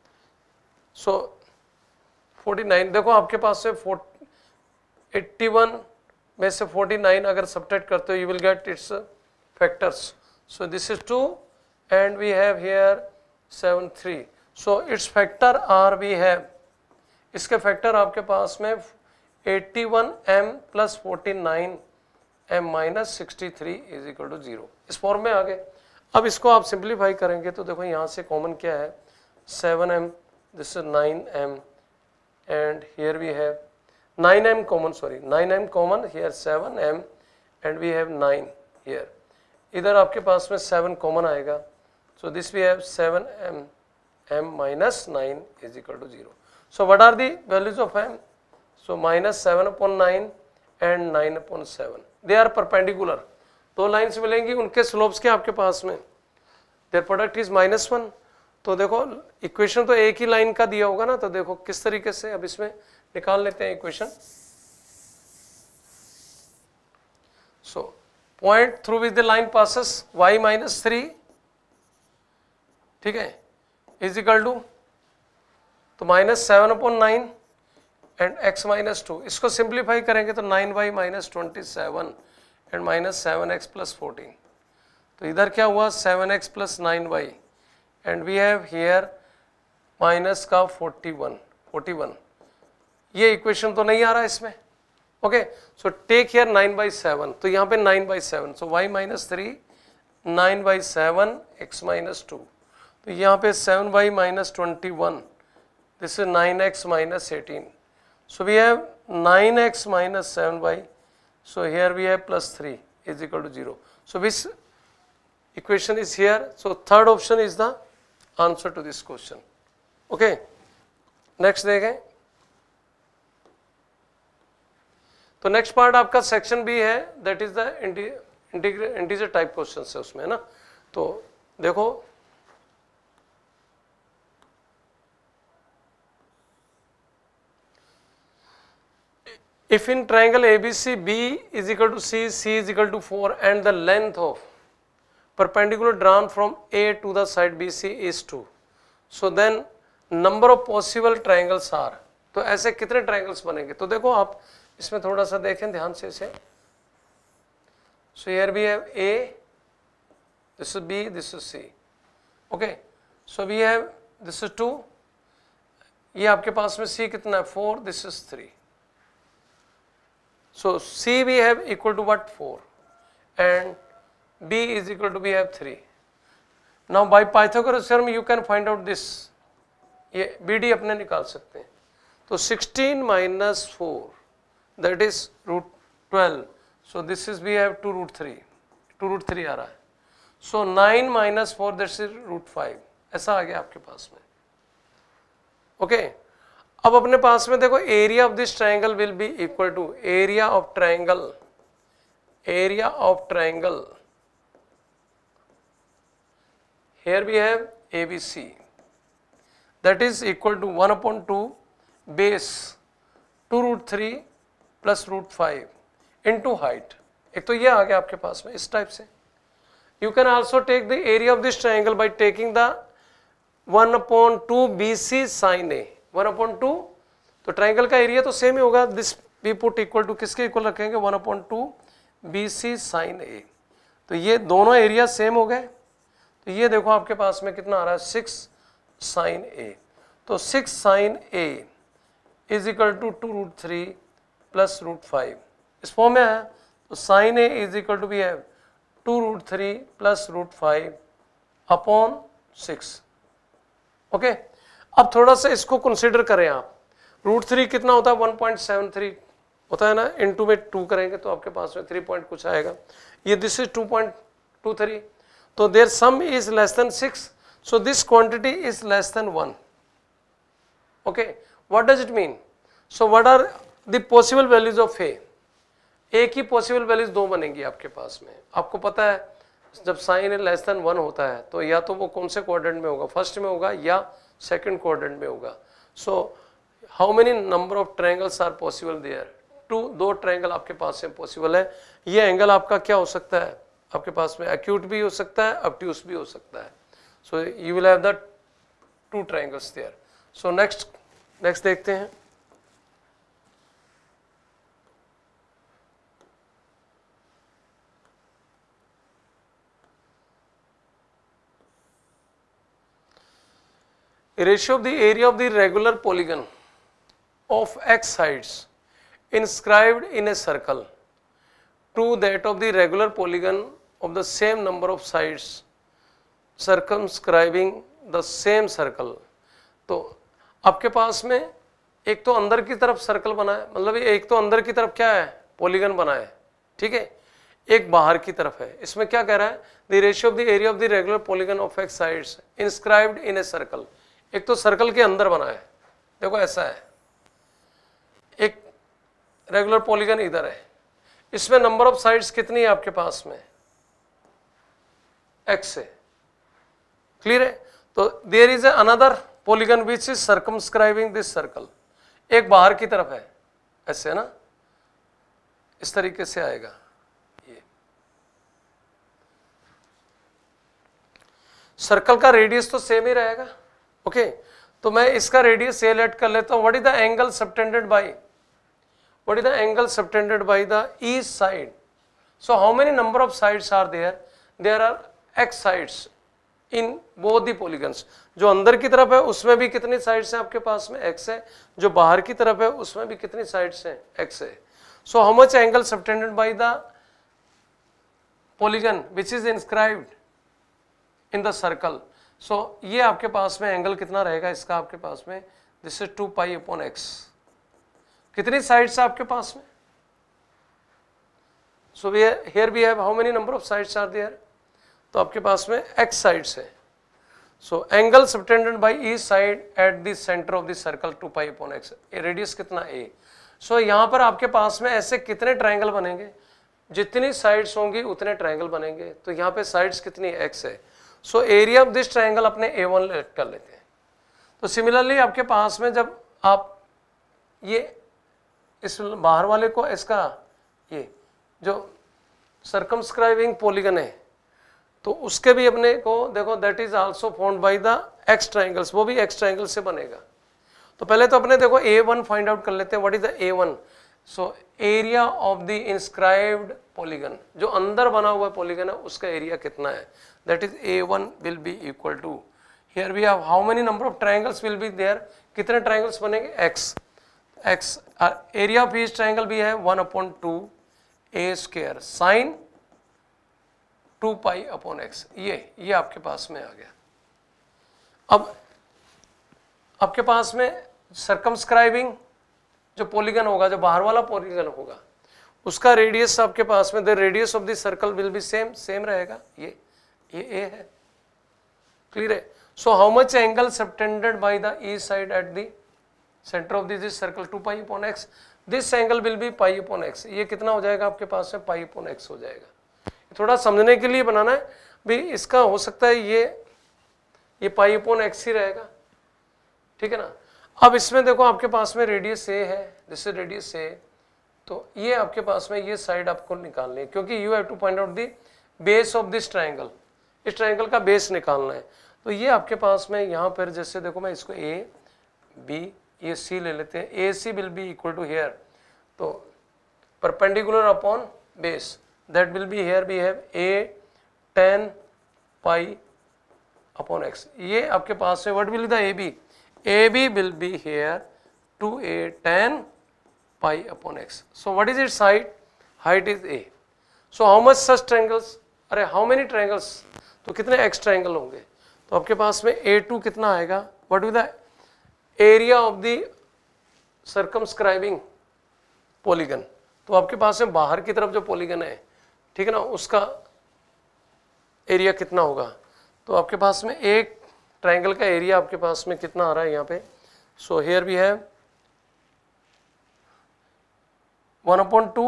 so forty nine, देखो आपके पास से एट्टी वन में से फोर्टी नाइन अगर सब्ट्रैक्ट करते हो you will get its factors. So this is two and we have here seven three, so its factor are we have, इसके फैक्टर आपके पास में eighty one m plus forty nine m minus sixty three is equal to zero, इस form में आ गए। अब इसको आप सिंप्लीफाई करेंगे तो देखो यहाँ से कॉमन क्या है, seven m, this is nine m and here we have nine m common, sorry nine m common, here seven m and we have nine here, इधर आपके पास में सेवन कॉमन आएगा, so this we have seven m m minus nine is equal to zero. So what are the values of m? So minus seven upon nine and nine upon seven. They are perpendicular. दो lines मिलेंगी, उनके slopes के आपके पास में their product is minus one. तो देखो equation तो एक ही लाइन का दिया होगा ना, तो देखो किस तरीके से अब इसमें निकाल लेते हैं equation. So point through which the line passes y minus three, ठीक है, इज इक्वल टू तो minus seven upon nine and x minus two, इसको सिंप्लीफाई करेंगे तो nine y minus twenty seven and minus seven x plus fourteen, तो इधर क्या हुआ seven x plus nine y and we have here minus का forty one, forty one, ये equation तो नहीं आ रहा इसमें, okay. So take here nine by seven, तो यहाँ पे nine by seven, so y minus three, nine by seven, x minus two, तो यहाँ पे seven by minus twenty one, this is nine x minus eighteen, so we have nine x minus seven by, so here we have plus three is equal to zero, so this equation is here, so third option is the answer to this question, okay. Next देखें, तो next part आपका section B है, that is the integer type question है उसमें, है ना। तो देखो if in triangle A B C B is equal to C, C is equal to four and the length of perpendicular drawn from A to the side B C is two, so then number of possible triangles are, तो ऐसे कितने triangles बनेंगे। तो देखो आप इसमें थोड़ा सा देखें ध्यान से इसे, so here we have A, this is B, this is C, okay, so we have this is two, ये आपके पास में C कितना है four, this is three, so C we have equal to what, four and B is equal to we have three. Now by Pythagoras theorem you can find out this, ये B D अपने निकाल सकते हैं, तो sixteen minus four that is root twelve, so this is we have two root three, two root three आ रहा है, so nine minus four that is root five, ऐसा आ गया आपके पास में, ओके okay? अब अपने पास में देखो area of this triangle will be equal to area of triangle, area of triangle, here we have A B C, that is equal to one upon two base two root three plus root five into height, एक तो ये आ गया आपके पास में इस type से। You can also take the area of this triangle by taking the one upon two B C sine A, one upon two, तो ट्राइंगल का एरिया तो सेम ही होगा, this be put equal to किसके equal रखेंगे, one upon two B C sine A, तो ये दोनों एरिया सेम हो गए। तो ये देखो आपके पास में कितना आ रहा है, सिक्स साइन ए, तो six sine A is equal to two root three plus root five, इस फॉर्म में है, तो sine A is equal to भी है two root three plus root five upon six. Okay, अब थोड़ा सा इसको कंसिडर करें आप, रूट थ्री कितना होता है, वन पॉइंट सेवन थ्री होता है ना, इनटू में टू करेंगे तो आपके पास में थ्री पॉइंट कुछ आएगा, ये this is two point two three, तो their sum is less than six, so this quantity is less than one. Okay, what does it mean, so what are the possible values of A, एक ही possible values दो बनेंगी आपके पास में। आपको पता है जब साइन लेस देन वन होता है तो या तो वो कौन से क्वाड्रेंट में होगा, फर्स्ट में होगा या सेकंड क्वाड्रेंट में होगा। So how many number of triangles are possible there, two, दो ट्रायंगल आपके पास में पॉसिबल है। ये एंगल आपका क्या हो सकता है, आपके पास में एक्यूट भी हो सकता है, ऑब्ट्यूस भी हो सकता है। So you will have the two triangles there. So next next देखते हैं, ratio of the area of the regular polygon of x sides inscribed in a circle to that of the regular polygon of the same number of sides circumscribing the same circle। तो आपके पास में एक तो अंदर की तरफ circle बना है, मतलब एक तो अंदर की तरफ क्या है, पॉलीगन बना है, ठीक है, एक बाहर की तरफ है। इसमें क्या कह रहा है, the ratio of the area of the regular polygon of x sides inscribed in a circle, एक तो सर्कल के अंदर बना है, देखो ऐसा है, एक रेगुलर पॉलीगन इधर है, इसमें नंबर ऑफ साइड्स कितनी है आपके पास में, एक्स है, क्लियर है। तो there is another polygon which is circumscribing this circle, एक बाहर की तरफ है, ऐसे है ना, इस तरीके से आएगा ये। सर्कल का रेडियस तो सेम ही रहेगा, ओके okay, तो मैं इसका रेडियस ए लेट कर लेता हूं। What is the angle subtended by, what is the angle subtended by the each side, so how many number of sides are there, there are x sides in both the polygons, जो अंदर की तरफ है उसमें भी कितनी sides हैं आपके पास में, एक्स है, जो बाहर की तरफ है उसमें भी कितनी साइड्स हैं, एक्स है। So how much angle subtended by the polygon which is inscribed in the circle, so so, ये आपके पास में एंगल कितना रहेगा इसका आपके पास में, this is two pi upon x, कितनी साइड्स है आपके पास में, so we here we have how many number of sides are there, तो आपके पास में एक्स साइड्स है। So angle subtended by each side at the centre of the circle two pi upon x, radius कितना a. So so, यहाँ पर आपके पास में ऐसे कितने ट्रायंगल बनेंगे, जितनी साइड्स होंगी उतने ट्रायंगल बनेंगे, तो यहाँ पे साइड्स कितनी एक्स है। So area of this triangle अपने ए वन लेट कर लेते हैं। तो सिमिलरली आपके पास में जब आप ये इस बाहर वाले को, इसका ये जो सर्कमस्क्राइबिंग पॉलीगन है, तो उसके भी अपने को देखो, that is also formed by the x triangles, वो भी एक्स ट्रायंगल से बनेगा। तो पहले तो अपने देखो ए वन फाइंड आउट कर लेते हैं, what is the a one, so area of the inscribed polygon, जो अंदर बना हुआ पॉलीगन है उसका एरिया कितना है, that is A one will be equal to, here we have how many number of triangles will be there, कितने triangles बनेंगे, x, x area of each triangle भी है one upon two a square sin two pi upon x, ये ये आपके पास में आ गया। अब आपके पास में circumscribing जो पॉलीगन होगा, जो बाहर वाला पॉलीगन होगा, उसका रेडियस आपके पास में, the radius of the circle will be same, same रहेगा, ये ये ए है, क्लियर है। So how much angle subtended by the each side at the centre of this circle two pi upon x, this angle will be pi upon x, ये कितना हो जाएगा आपके पास में, पाई अपॉन एक्स हो जाएगा। थोड़ा समझने के लिए बनाना है भी, इसका हो सकता है ये ये पाई अपॉन एक्स ही रहेगा, ठीक है ना। अब इसमें देखो आपके पास में रेडियस ए है, दिस इज रेडियस ए, तो ये आपके पास में ये साइड आपको निकालनी है, क्योंकि you have to find out the base of this triangle, इस ट्रायंगल का बेस निकालना है। तो ये आपके पास में यहाँ पर जैसे देखो मैं इसको ए बी ये सी ले लेते हैं, A C will be equal to here, तो perpendicular upon base that will be here we have a tan pi upon x. ये आपके पास में what will the A B, A B will be here two a tan pi upon x. So what is its height, height is a. So how much such triangles, अरे how many triangles, तो कितने x triangle होंगे, तो आपके पास में ए two कितना आएगा, what will the area of the circumscribing polygon, तो आपके पास में बाहर की तरफ जो पॉलीगन है, ठीक है ना, उसका एरिया कितना होगा, तो आपके पास में एक ट्रायंगल का एरिया आपके पास में कितना आ रहा है यहाँ पे। So here we have one upon two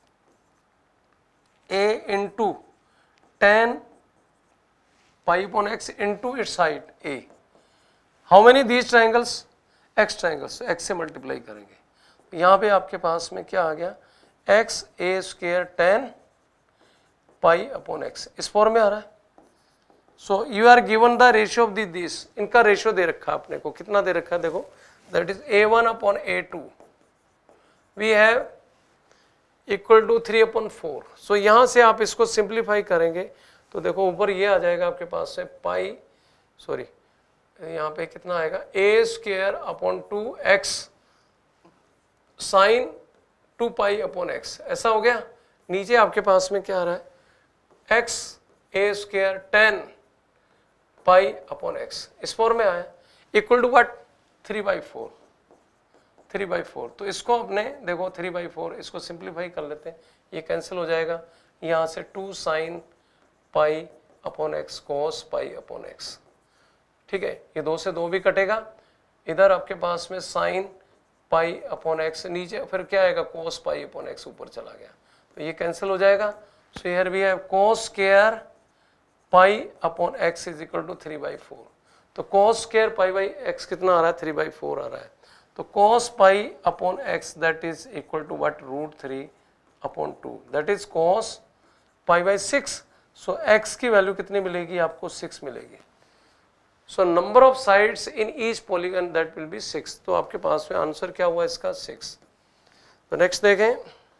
a into tan pi upon x into its height a. How many these triangles, x triangles, x से मल्टीप्लाई करेंगे, यहाँ पे आपके पास में क्या आ गया, x a square tan pi upon x, इस फॉर्म में आ रहा है। So you are given the ratio of this, इनका रेशियो दे रखा है अपने को, कितना दे रखा है देखो, that is a one upon a two we have equal to three upon four. So यहाँ से आप इसको सिंप्लीफाई करेंगे तो देखो ऊपर ये आ जाएगा आपके पास से पाई, सॉरी यहाँ पे कितना आएगा, a square upon two x sine two pi upon x, ऐसा हो गया। नीचे आपके पास में क्या आ रहा है, x a square tan pi upon x, इस फॉर्म में आया, equal to what, three by four, three by four. तो इसको अपने देखो थ्री बाई फोर, इसको सिंप्लीफाई कर लेते हैं, ये कैंसिल हो जाएगा, यहाँ से two sine pi upon x cos pi upon x, ठीक है, ये दो से दो भी कटेगा, इधर आपके पास में साइन पाई अपॉन एक्स, नीचे फिर क्या आएगा, कोस पाई अपॉन एक्स ऊपर चला गया, तो ये कैंसिल हो जाएगा। So here we have cos square pi upon x is equal to three by four. तो cos square pi by x कितना आ रहा है, थ्री बाई फोर आ रहा है, तो cos pi upon x that is equal to what, root three upon two, that is cos pi by six. So x की value कितनी मिलेगी आपको, सिक्स मिलेगी। So number of sides in each polygon that will be six, तो आपके पास में answer क्या हुआ इसका, सिक्स। तो नेक्स्ट देखें,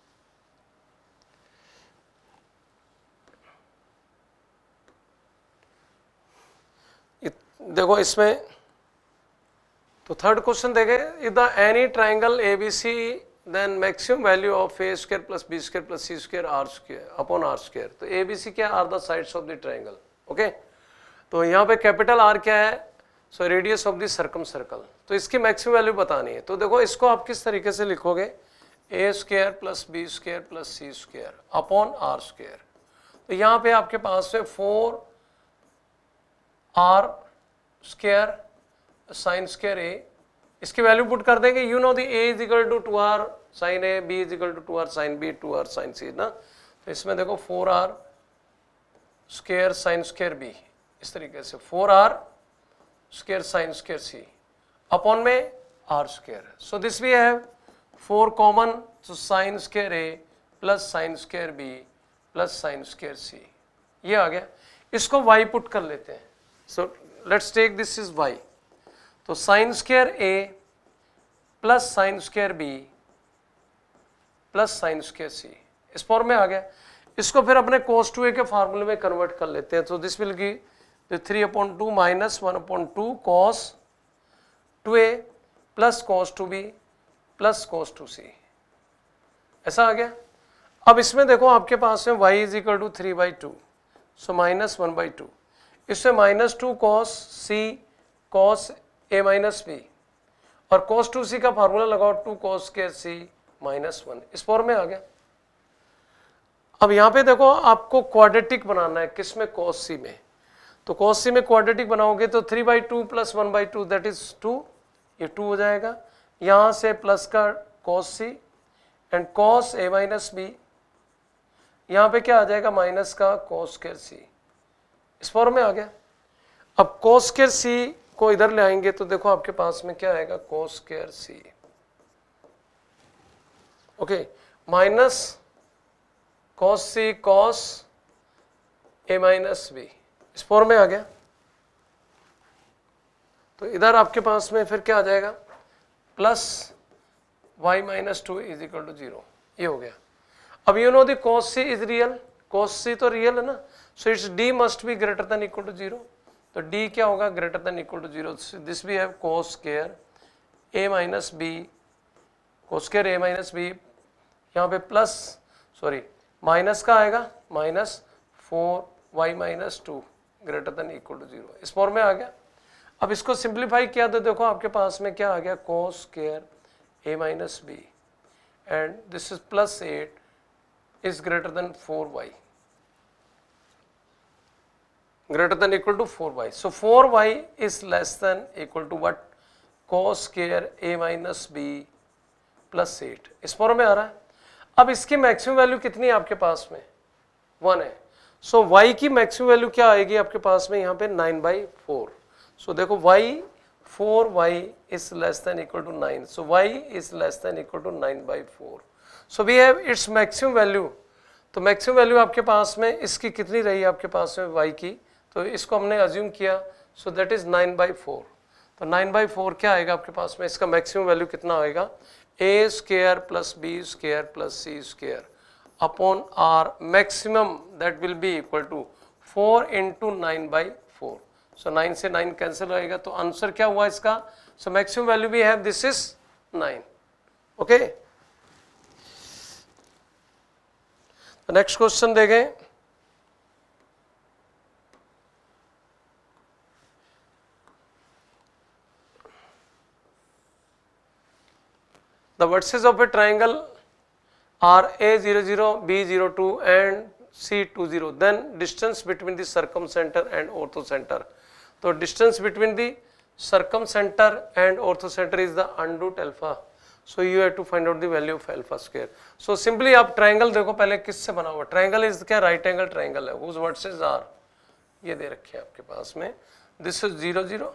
देखो इसमें तो थर्ड क्वेश्चन देखें, if the any triangle ABC then maximum value of a square plus B square plus C square r square upon r square. तो एबीसी क्या, are the sides of the triangle, okay. तो यहाँ पे capital r क्या है, so radius of the circumcircle, तो इसकी maximum value बतानी है। तो देखो इसको आप किस तरीके से लिखोगे, a square plus B square plus C square upon r square. तो यहाँ पे आपके पास में four r square sine square a, इसकी वैल्यू पुट कर देंगे, you know the A is equal to two r sine a, b is equal to two r sine b, two r sine c ना। तो इसमें देखो four r square sine square b, इस तरीके से four r square sine square c upon में r square. So this we have four common, so sine square A plus sine square B plus sine square c, ये आ गया। इसको y पुट कर लेते हैं, so let's take this is y। तो साइन स्क्वायर ए plus sine square B plus sine square c, इस फॉर्म में आ गया। इसको फिर अपने कोस टू ए के फार्मूले में कन्वर्ट कर लेते हैं, तो this will give three upon two minus one upon two cos two A plus cos two b plus cos two c, ऐसा आ गया। अब इसमें देखो आपके पास में y is equal to three by two, so minus one by two, इससे minus two cos c cos a minus b, और कॉस टू सी का फार्मूला लगाओ, two cos square c minus one, इस फॉर्म में आ गया। अब यहाँ पे देखो आपको क्वाड्रेटिक बनाना है, किसमें, कॉस सी में। तो कॉस सी में क्वाड्रेटिक बनाओगे तो three by two plus one by two that is two, ये टू हो जाएगा। यहाँ से प्लस का cos c and cos a minus b, यहाँ पे क्या आ जाएगा, माइनस का कॉस स्क्वायर सी, इस फॉर्म में आ गया। अब कॉस स्क्वायर सी को इधर ले आएंगे तो देखो आपके पास में क्या आएगा, cos square c, okay, minus cos c cos a minus b, इस फॉर्म में आ गया। तो इधर आपके पास में फिर क्या आ जाएगा, plus y minus two is equal to zero, ये हो गया। अब you know the cos c is real, cos c तो रियल है ना, so its d must be greater than equal to zero, तो d क्या होगा, greater than equal to zero. This we have cos square a minus b, cos square a minus b, यहाँ पे plus sorry minus का आएगा, minus four Y minus two greater than equal to zero, इस form में आ गया। अब इसको सिंप्लीफाई किया तो देखो आपके पास में क्या आ गया, cos square a minus b and this is plus eight is greater than four y, greater than equal to four y, so four y is less than equal to what, cos square a minus b plus eight, इस form में आ रहा है। अब इसकी maximum value कितनी है आपके पास में, वन है, सो so y की मैक्सिमम वैल्यू क्या आएगी आपके पास में यहाँ पे नाइन बाई फोर, सो देखो y four Y is less than equal to nine, so y is less than equal to nine by four, so we have its maximum value. तो maximum value आपके पास में इसकी कितनी रही आपके पास में y की, तो इसको हमने अज्यूम किया, so that is nine by four, तो नाइन बाई फोर क्या आएगा आपके पास में, इसका मैक्सिमम वैल्यू कितना आएगा, a square plus B square plus C square upon r maximum that will be equal to four into nine by four, so nine से नाइन कैंसिल होएगा, तो आंसर क्या हुआ इसका, so maximum value we have this is nine. Okay, next question देखें, the vertices of a triangle are A zero zero B zero two and C two zero, then distance between the circumcentre and orthocentre, तो distance between the circumcentre and orthocentre is the under root alpha, so you have to find out the value of alpha square. So simply आप triangle देखो पहले किससे बना हुआ, triangle is क्या, right angle triangle है, whose vertices are, ये दे रखे हैं आपके पास में, this is zero zero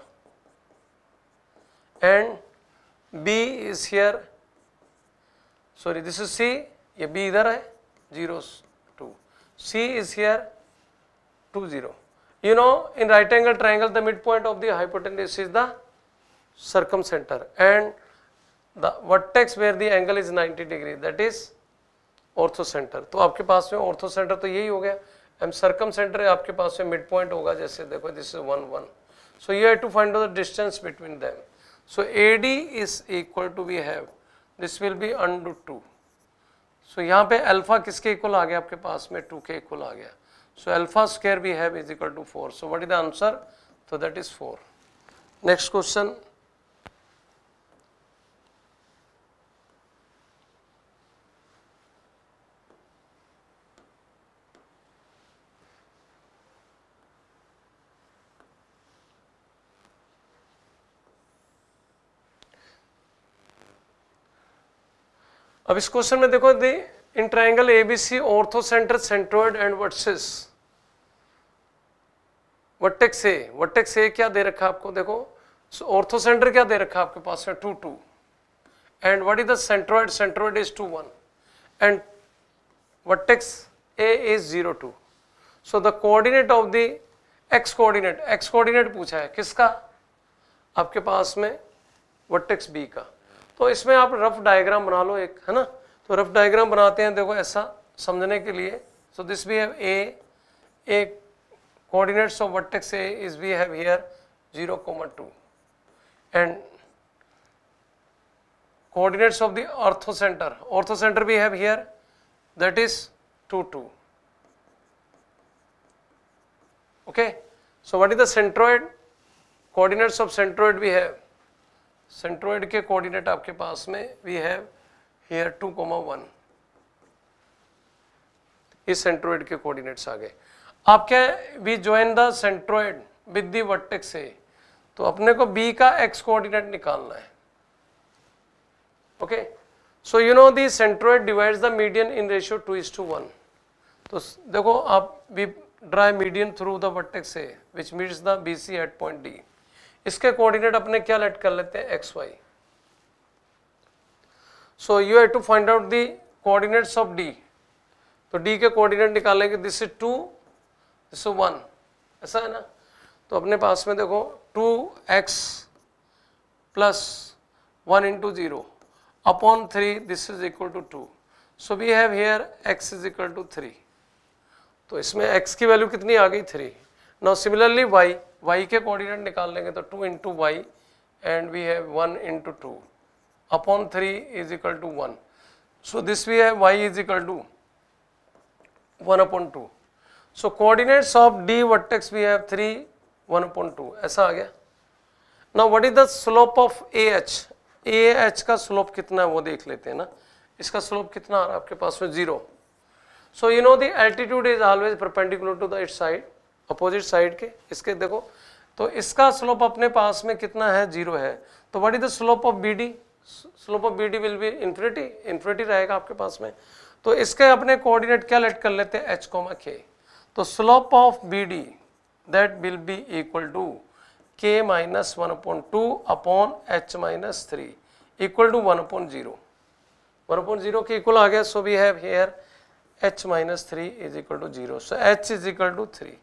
and B is here, sorry this is C, ये बी इधर है, zero two, C is here two zero. You know in right angle triangle the mid point of the hypotenuse is the circumcentre and the vertex where the angle is ninety degree that is ortho center, तो आपके पास में ortho center तो यही हो गया, M circum centre है आपके पास में मिड पॉइंट होगा, जैसे देखो this is one one, so you have to find out the distance between them, so AD is equal to we have this will be under two, so यहाँ पे alpha किसके इक्वल आ गया आपके पास में, टू के इक्वल आ गया, so alpha square we have is equal to four, so what is the answer, तो that is four. Next question, अब इस क्वेश्चन में देखो, the in triangle ABC orthocentre centroid and vertices, vertex A, vertex A क्या दे रखा है आपको, देखो ऑर्थो सेंटर क्या दे रखा है आपके पास में, two two, and what is the centroid, centroid is to one and vertex A is zero two, so the coordinate of the x coordinate, x coordinate पूछा है किसका आपके पास में, वर्टेक्स बी का, तो इसमें आप रफ डायग्राम बना लो एक, है ना, तो रफ डायग्राम बनाते हैं, देखो ऐसा समझने के लिए, so this we have A, a coordinates of vertex A is we have here zero comma two and coordinates of the orthocentre, orthocentre we have here that is two two, okay, so what is the centroid, coordinates of centroid we have, centroid के coordinate आपके पास में we have here two comma one, इस centroid के coordinates आ गए। आप क्या we join the centroid with the vertex A, तो अपने को बी का एक्स कोऑर्डिनेट निकालना है, okay, so you know the centroid divides the median in ratio two is to one, तो देखो आप we draw median through the vertex A which meets the B C at point D, इसके coordinate अपने क्या let कर लेते हैं, x y, so you have to find out the coordinates of D, तो डी के कोऑर्डिनेट निकालेंगे, this is two, this is one, ऐसा है ना, तो अपने पास में देखो two x plus one into zero upon three, this is equal to two. So we have here x is equal to three. तो इसमें x की वैल्यू कितनी आ गई three. Now similarly y, y के कोऑर्डिनेट निकाल लेंगे तो two into y and we have one into two upon three is equal to one. So this we have y is equal to one upon two. So coordinates of d vertex we have three, one upon two. ऐसा आ गया. Now what is the slope of ah? ah का slope कितना है वो देख लेते हैं ना. इसका स्लोप कितना आ रहा है आपके पास में zero. So you know the altitude is always perpendicular to the it side, opposite side के. इसके देखो तो इसका स्लोप अपने पास में कितना है, जीरो है. तो what is the slope of BD? Slope of BD will be infinity, infinity रहेगा आपके पास में. तो इसके अपने कोऑर्डिनेट क्या लेट कर लेते हैं, एच कोमा के. तो slope of BD that will be equal to k minus one upon two upon h minus three equal to one upon zero. One upon zero के इक्वल आ गया. So we have here h minus three is equal to zero. So h is equal to three.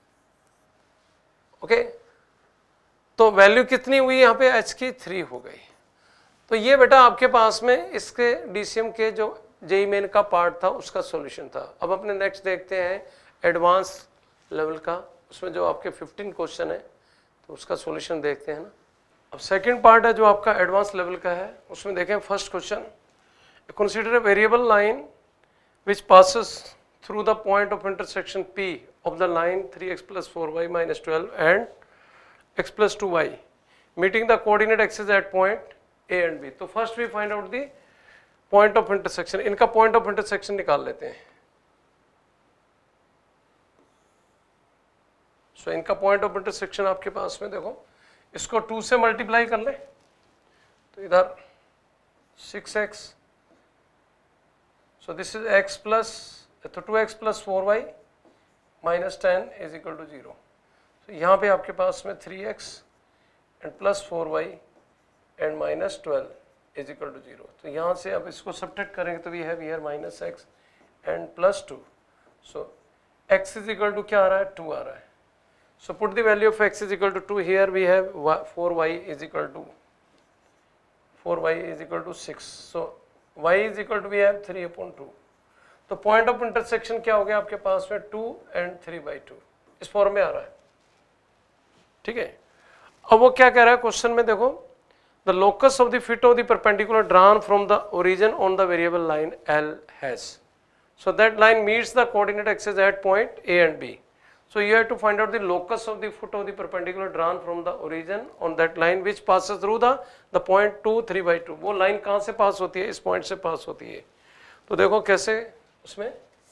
Okay, तो value कितनी हुई यहाँ पे h की, three हो गई. तो ये बेटा आपके पास में इसके डीसीएम के जो जेई मेन का पार्ट था उसका सॉल्यूशन था. अब अपने नेक्स्ट देखते हैं एडवांस लेवल का. उसमें जो आपके फिफ्टीन क्वेश्चन है तो उसका सॉल्यूशन देखते हैं ना. अब सेकंड पार्ट है जो आपका एडवांस लेवल का है. उसमें देखें first question, consider a variable line which passes through the point of intersection P of the line three x plus four y minus twelve and x plus two y meeting the coordinate axes at point A and B. तो first we find out the point of intersection. इनका point of intersection निकाल लेते हैं. So इनका point of intersection आपके पास में देखो, इसको टू से मल्टीप्लाई कर ले तो इधर six x. So this is x plus, तो two x plus four y minus ten is equal to zero. So यहाँ पे आपके पास में three x and plus four y and minus twelve is equal to zero. तो यहाँ से अब इसको सब्ट्रैक्ट करेंगे तो we have here minus x and plus two. So x is equal to क्या आ रहा है, टू आ रहा है. So put the value of x is equal to two. Here we have four Y is equal to four Y is equal to six. So y is equal to we have three upon two. तो point of intersection क्या हो गया आपके पास में, two and three by two. इस form में आ रहा है. ठीक है. अब वो क्या कह रहा है क्वेश्चन में देखो, the locus of the foot of the perpendicular drawn from the origin on the variable line L has. So that line meets the coordinate axis at point A and B. So you have to find out the locus of the foot of the perpendicular drawn from the origin on that line which passes through the the point two, three by two. वो line कहाँ से pass होती है, इस point से pass होती है. तो देखो कैसे उसमें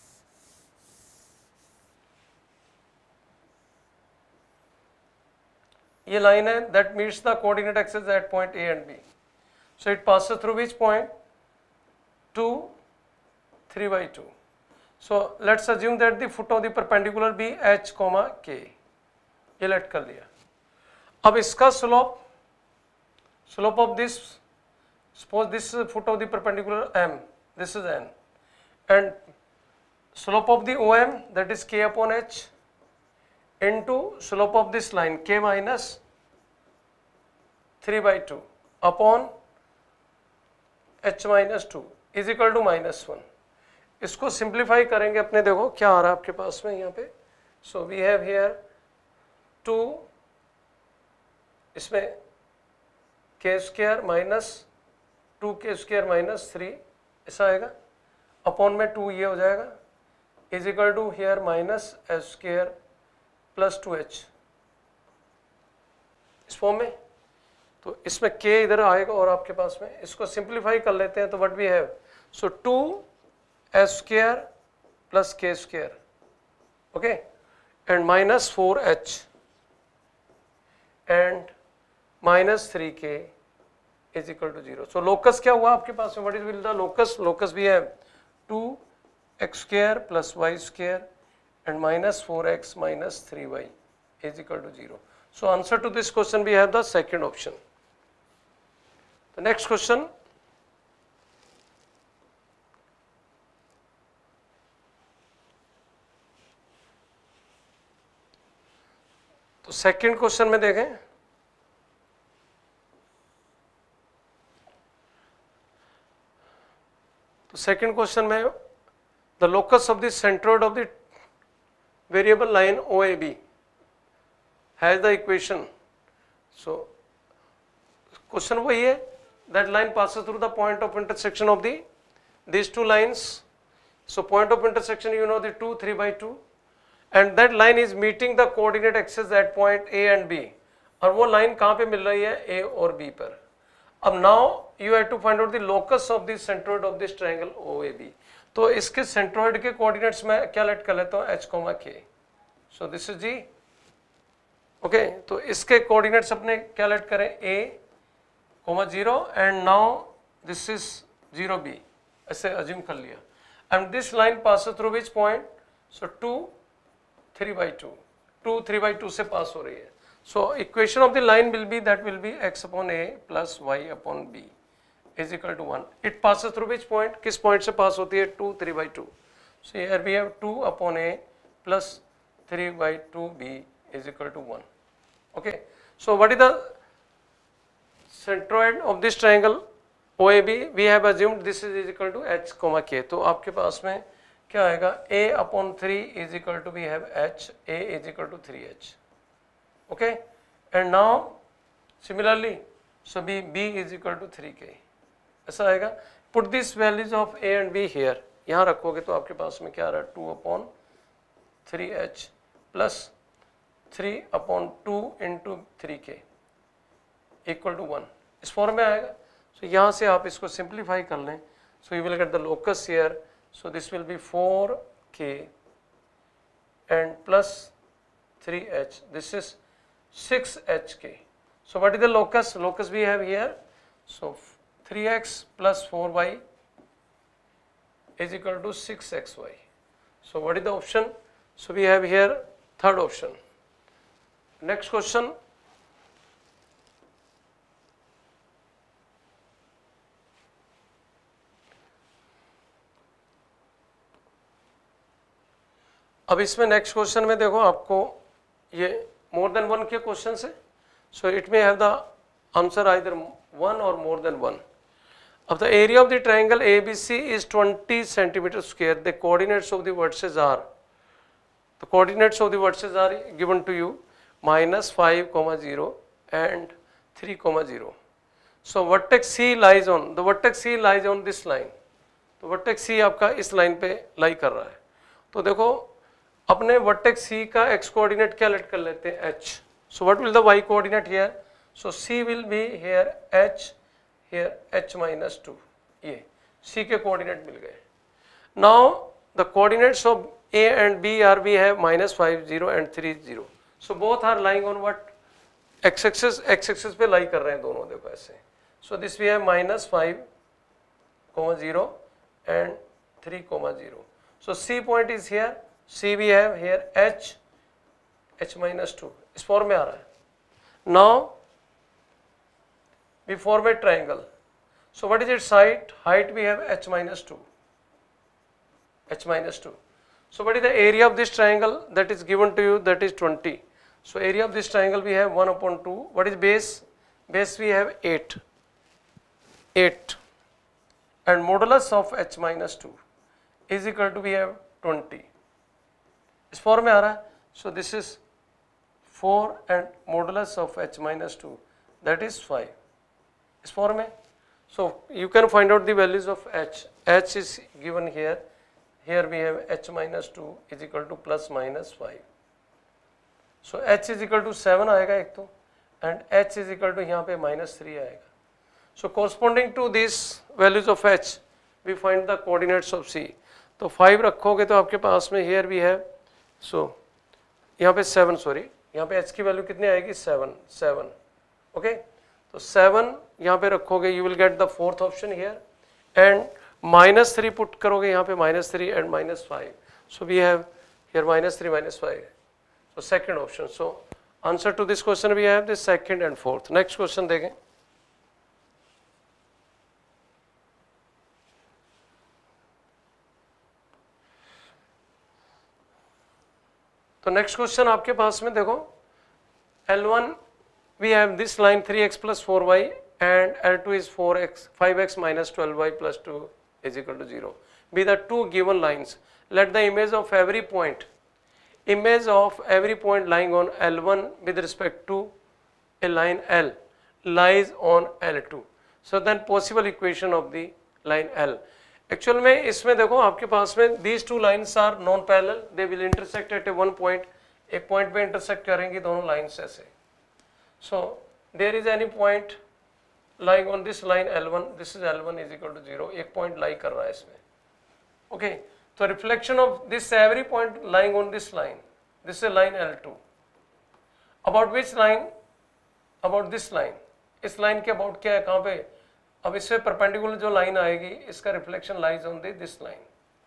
ये लाइन है that meets the coordinate axis at point A and B. So it passes through which point, two, three by two. So let's assume that the foot of the perpendicular be h comma k. ये let कर लिया. अब इसका slope, slope of this, suppose this is foot of the perpendicular m, this is n, and slope of the O M that is k upon h into slope of this line k minus three by two upon h minus two is equal to minus one. इसको simplify करेंगे अपने, देखो क्या आ रहा है आपके पास में यहाँ पे. So we have here two, इसमें k square minus two k square minus three ऐसा आएगा, अपॉन में टू ये हो जाएगा, is equal to here minus h square plus two h इस फॉर्म में. तो इसमें के इधर आएगा और आपके पास में इसको सिंप्लीफाई कर लेते हैं तो what we have, so two h square plus k square, okay, and minus four h and minus three k is equal to zero. So locus क्या हुआ आपके पास में, what is will the locus, locus we have two x square plus y square and minus four x minus three y is equal to zero. So answer to this question we have the second option. The next question, तो second question में देखें, तो second question में the locus of the centroid of the variable line O A B has the equation. So question वही है, that line passes through the point of intersection of the these two lines. So point of intersection, you know, the two three by two, and that line is meeting the coordinate axis at point A and B. और वो line कहाँ पे मिल रही है? A और B पर. अब now you have to find out the locus of the centroid of this triangle O A B. तो इसके सेंट्रोइड के कोऑर्डिनेट्स में क्या लेट कर लेता हूँ? H, K. So this is G. Okay okay, तो इसके कोऑर्डिनेट्स अपने क्या लेट करें? A, zero and now this is zero b, ऐसे अज्यूम कर लिया. And this line pass through which point? So two three by two, two three by two से pass हो रही है. So equation of the line will be that will be x upon a plus Y upon b is equal to one. It pass through which point? किस point से pass होती है? Two three by two. So here we have two upon a plus three by two b is equal to one. Okay, so what is the centroid of this triangle O A B? We have assumed this is equal to H, K. तो आपके पास में क्या आएगा? A upon three is equal to, we have H, A is equal to three H. Okay, and now similarly, so B, B is equal to three K. ऐसा आएगा. Put these values of A and B here. यहाँ रखोगे तो आपके पास में क्या आ रहा है? Two upon three H plus three upon two into three k equal to one. इस फॉर्म में आएगा. सो so, यहाँ से आप इसको सिंप्लीफाई कर लें. So you will get the locus here. So this will be four k and plus three h. This is six h k. So what is the locus? Locus we have here. So three x plus four y is equal to six x y. So what is the option? So we have here third option. Next question. अब इसमें next question में देखो आपको ये more than one के question है. So it may have the answer either one or more than one. अब the area of the triangle A B C is twenty centimeter square. The coordinates of the vertices are, the coordinates of the vertices are given to you. Minus five comma zero and three comma zero. So vertex C lies on, the vertex C lies on this line. तो vertex C आपका इस line पे lie कर रहा है. तो देखो अपने vertex C का x coordinate क्या लेट कर लेते हैं? H. So what will the y coordinate here? So C will be here H, here H minus two. ये C के coordinate मिल गए. Now the coordinates of A and B are, we have minus five zero and three zero. So both are lying on what? X axis. X axis पे lie कर रहे हैं दोनों. देखो ऐसे. So this we have minus five comma zero and three comma zero. So C point is here. C we have here H, H minus two. इस form में आ रहा है. Now we form a triangle. So what is its height? Height we have H minus two. H minus two. So what is the area of this triangle? That is given to you, that is twenty. So area of this triangle we have one upon two. What is base? Base we have eight. eight. And modulus of H minus two is equal to, we have twenty. इस form में आ रहा है. So this is four and modulus of H minus two, that is five. इस form में. So you can find out the values of H. H is given here. Here we have H minus two is equal to plus minus five. So H is equal to seven आएगा एक तो, and H is equal to यहाँ पे minus three आएगा. So corresponding to these values of H, we find the coordinates of C. तो five रखोगे तो आपके पास में here we have, so यहाँ पे seven, sorry, यहाँ पे H की वैल्यू कितनी आएगी? seven, seven. Okay, तो seven यहाँ पे रखोगे, you will get the fourth option here, and minus three put करोगे यहाँ पे minus three and minus five. So we have here minus three, minus five. So second option. So answer to this question we have the second and fourth. Next question देखें. तो next question आपके पास में देखो, L one we have this line three x plus four y and L two is four x, five x minus twelve y plus two is equal to zero be the two given lines. Let the image of every point image of every point lying on L one with respect to a line L lies on L two. So then possible equation of the line L. Actual में इसमें देखो आपके पास में these two lines are non parallel, they will intersect at a one point. एक point पे intersect करेंगी दोनों लाइन्स ऐसे. So there is any point lying on this line L one, this is L one is equal to zero. एक point lie कर रहा है इसमें. Okay, so reflection of this every point lying on this line, this is line L two. About which line? About this line. इस line के about क्या है, कहाँ पे? अब इससे परपेंडिकुलर जो लाइन आएगी इसका reflection lies on this line.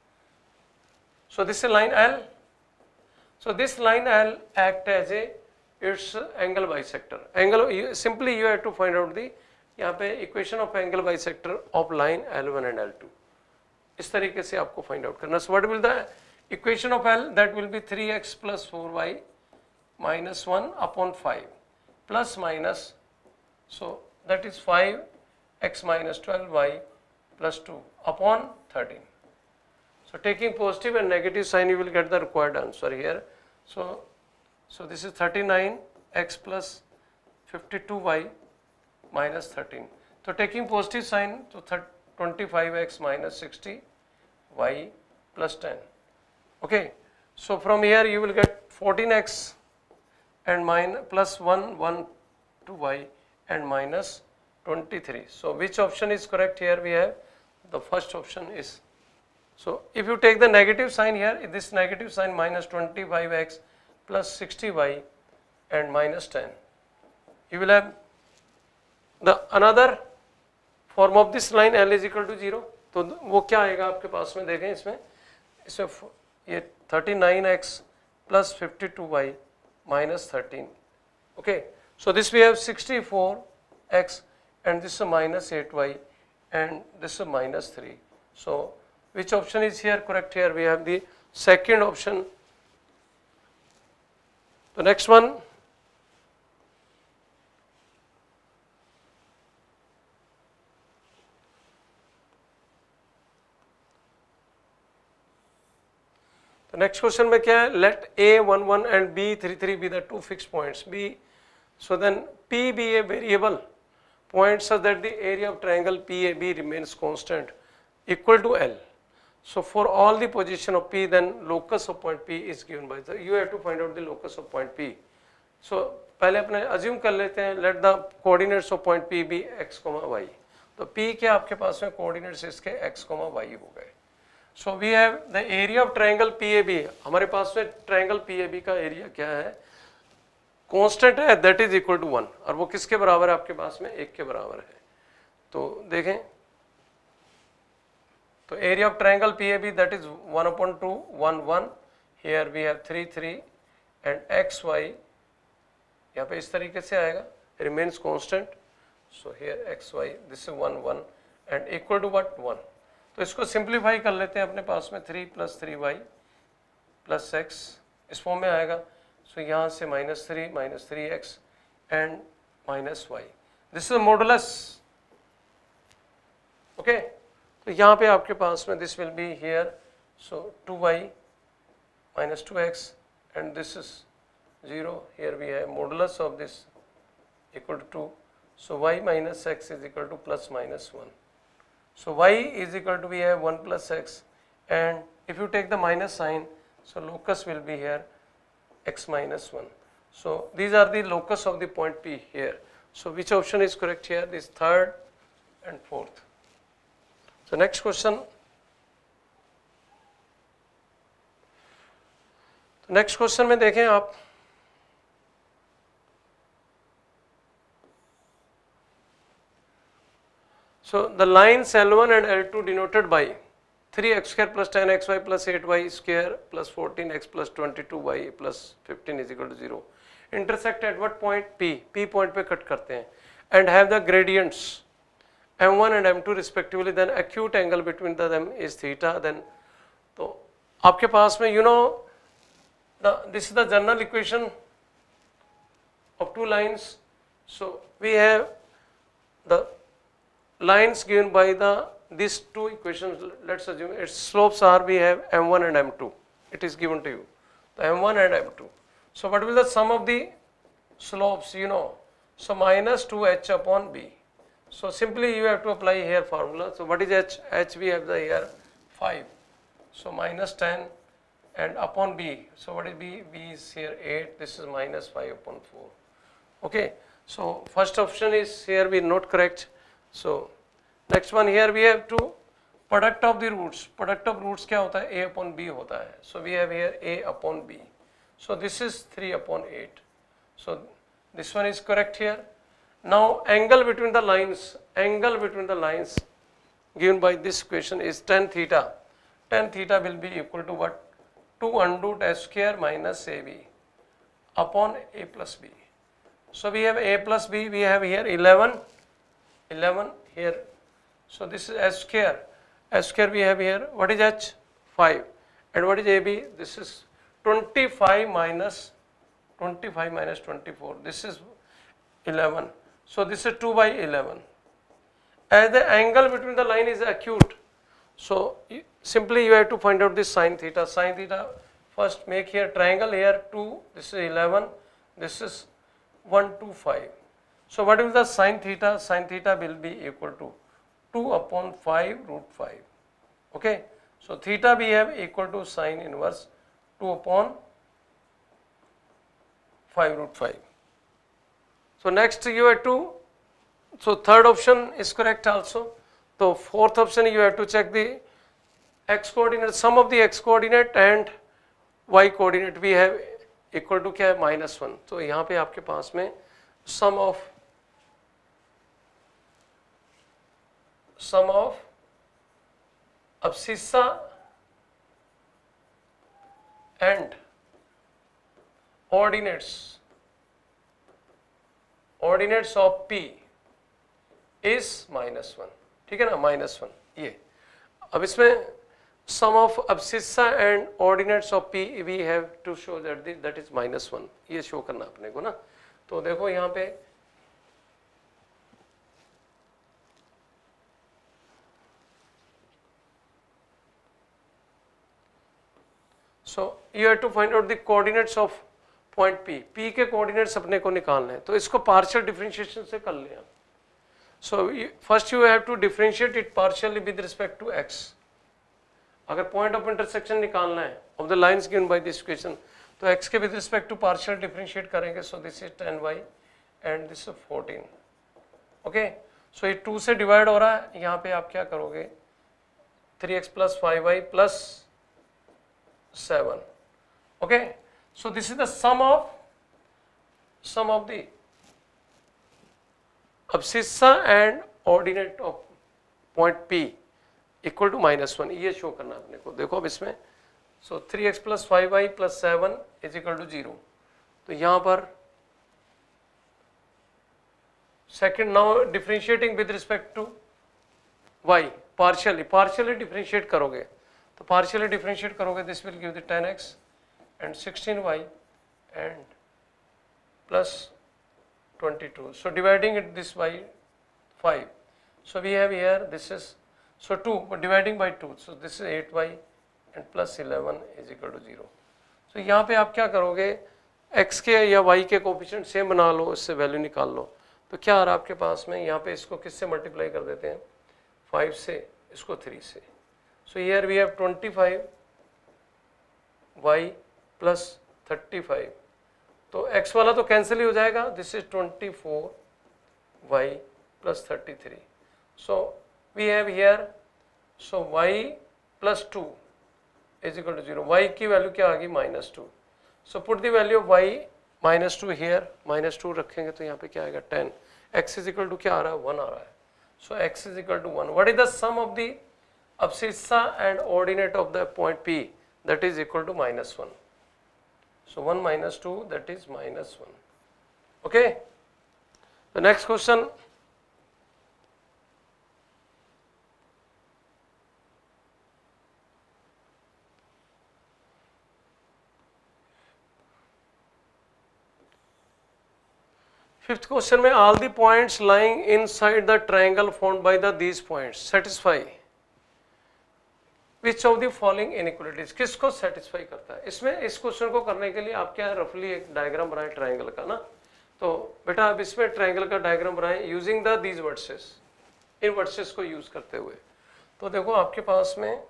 So this is line L. So this line L act as a its angle bisector. Angle you, simply you have to find out the यहाँ पे equation of angle bisector of line L one and L two. इस तरीके से आपको find out करना. So what will the equation of L? That will be three x plus four y minus one upon five plus minus, so that is five x minus twelve y plus two upon thirteen. So taking positive and negative sign, you will get the required answer here. So, so this is thirty-nine x plus fifty-two y minus thirteen. So taking positive sign, so twenty-five x minus sixty y plus ten. Okay. So from here you will get fourteen x and minus plus one, one, two y and minus twenty-three. So which option is correct here? We have the first option is. So if you take the negative sign here, this negative sign minus twenty-five x plus sixty y and minus ten, you will have the another form of this line L is equal to zero. तो वो क्या आएगा आपके पास में, देखें इसमें इसमें ये thirty-nine x plus fifty-two y minus thirteen. Okay, so this we have sixty-four x and this is minus eight y and this is minus three. So which option is here correct? Here we have the second option. The next one, the next question में क्या है? Let A one one and B three three be the two fixed points. B, so then P be a variable point such that the area of triangle P A B remains constant equal to L. So for all the position of P, then locus of point P is given by the, you have to find out the locus of point P. So पहले अपने assume कर लेते हैं, let the coordinates of point P be x, y. तो P के आपके पास में coordinates इसके x, y हो गए. So we have the area of triangle P A B. हमारे पास में triangle P A B का area क्या है? Constant है, that is equal to one. और वो किसके बराबर है आपके पास में? एक के बराबर है. तो देखें, तो area of triangle P A B that is one upon two, one, one. Here we have three, three and x, y. यहाँ पे इस तरीके से आएगा, remains constant. So here x, y, this is one, one and equal to what? one. तो इसको simplify कर लेते हैं अपने पास में three plus three y plus x इस फॉर्म में आएगा. So यहाँ से minus three, minus three x and minus y. This is a modulus. Okay. तो यहाँ पे आपके पास में this will be here, so two y minus two x and this is zero. Here we have modulus of this equal to two, so y minus x is equal to plus minus one. So y is equal to, we have one plus x, and if you take the minus sign, so locus will be here x minus one. So these are the locus of the point P here. So which option is correct here? This third and fourth. So next question. Next question में देखें आप, so the lines L one and L two denoted by three x square plus ten x y plus eight y square plus fourteen x plus twenty-two y plus fifteen is equal to zero intersect at what point? P. P point पे cut करते हैं and have the gradients m one and m two respectively, then acute angle between the them is theta. Then तो आपके पास में you know the this is the general equation of two lines. So we have the lines given by the these two equations, let's assume its slopes are, we have m one and m two. It is given to you. So m one and m two. So what will the sum of the slopes, you know? So minus two h upon b. So simply you have to apply here formula. So what is h? H we have the here five. So minus ten and upon b. So what is b? B is here eight. This is minus five upon four. Okay. So first option is here we not correct. So next one here we have to product of the roots. Product of roots क्या होता है? A upon b होता है. So we have here a upon b. So this is three upon eight. So this one is correct here. Now angle between the lines, angle between the lines given by this equation is tan theta. Tan theta will be equal to what? two under root s square minus ab upon a plus b. So we have a plus b, we have here eleven, eleven here. So this is s square. S square we have here, what is h? five. And what is ab? This is twenty-five minus twenty-five minus twenty-four. This is eleven. So this is two by eleven. As the angle between the line is acute, so you, simply you have to find out this sin theta. Sin theta, first make here triangle here two, this is eleven, this is one two five. So what is the sin theta? Sin theta will be equal to two upon five root five. Okay. So theta we have equal to sin inverse two upon five root five. So next you have to, so third option is correct also. So fourth option you have to check the x coordinate, sum of the x coordinate and y coordinate we have equal to क्या है? minus one. तो यहाँ पे आपके पास में sum of sum of abscissa and ordinates ordinates of P is minus one. ठीक है ना? minus one. ये अब इसमें sum of abscissa and ordinates of P we have to show that the, that is minus one. ये show करना अपने को ना. तो देखो यहाँ पे so you have to find out the coordinates of point P. P के coordinates अपने को निकालने हैं. तो इसको partial differentiation से कर लें. So you, first you have to differentiate it partially with respect to x. अगर point of intersection निकालना है of the lines given by this equation, तो x के with respect to partial differentiate करेंगे. So this is ten y and this is fourteen. Okay. So ये two से divide हो रहा है. यहाँ पे आप क्या करोगे? three x plus five y plus seven. Okay. So this is the sum of sum of the abscissa and ordinate of point P equal to minus one. ये शो करना अपने को. देखो अब इसमें so three x plus five y plus seven is equal to zero. तो यहाँ पर second now differentiating with respect to y partially partially differentiate करोगे. तो partially differentiate करोगे, this will give the ten x and sixteen y and plus twenty-two. So dividing it this by five. So we have here this is so two, but dividing by two. So this is eight y and plus eleven is equal to zero. So यहाँ पे आप क्या करोगे? x के या y के coefficient same बना लो, इससे वैल्यू निकाल लो. तो क्या आ रहा है आपके पास में? यहाँ पे इसको किससे मल्टीप्लाई कर देते हैं? five से, इसको three से. So here we have twenty-five y plus thirty-five. तो x वाला तो कैंसिल ही हो जाएगा. This is twenty-four y plus thirty-three. So we have here so y plus two is equal to zero. Y की value क्या आ गई? minus two. So put the value of y minus two here. minus two रखेंगे तो यहाँ पे क्या आएगा? ten. x is equal to क्या आ रहा है? one आ रहा है. So x is equal to one. What is the sum of the abscissa and ordinate of the point P? That is equal to minus one. So one minus two, that is minus one. Okay. The next question. Fifth question में all the points lying inside the triangle formed by the these points satisfy which of the following inequalities, किसको satisfy करता है। इसमें इस question को करने के लिए आप क्या रफली एक डायग्राम बनाए ट्राइंगल का ना, तो बेटा आप इसमें ट्राइंगल का डायग्राम बनाए यूजिंग द दीज वर्सेस, इन वर्सेस को यूज करते हुए। तो देखो आपके पास में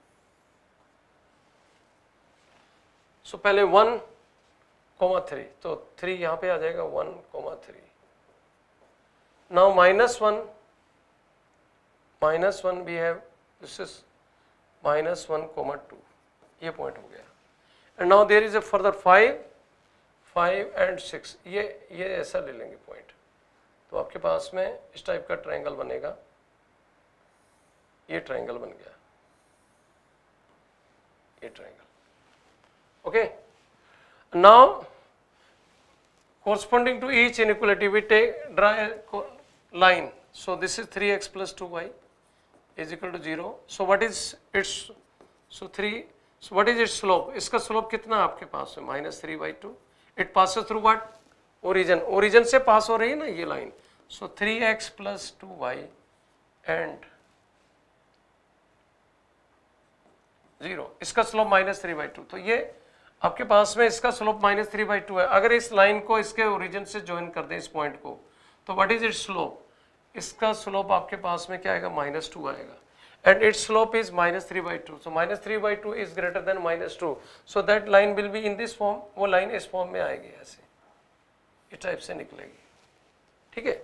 सो so, पहले वन कोमा थ्री, तो थ्री यहाँ पे आ जाएगा one comma three. Now minus one, minus one we have this is minus one comma two, ये पॉइंट हो गया। And now there is a further five, five and six, ये ये ऐसा ले लेंगे पॉइंट। तो आपके पास में इस टाइप का ट्राइंगल बनेगा, ये ट्राइंगल बन गया, ये triangle. Okay, now corresponding to each inequality we take draw a line. So this is three x plus two y is equal to zero. So what is its, so three, so what is its slope? इसका slope कितना आपके पास है? minus three by two. It passes through what? Origin. Origin से pass हो रही है ना ये line. So three x plus two y and zero. इसका slope minus three by two. तो ये आपके पास में इसका slope minus three by two है। अगर इस लाइन को इसके ओरिजिन से ज्वाइन कर दें इस पॉइंट को, तो व्हाट इज इट्स स्लोप? इसका स्लोप आपके पास में क्या आएगा? माइनस टू आएगा। And its slope is minus three by two, so minus three by two is greater than minus two, so that line will be in this form. वो line इस form में आएगी, ऐसे इस टाइप से निकलेगी, ठीक है,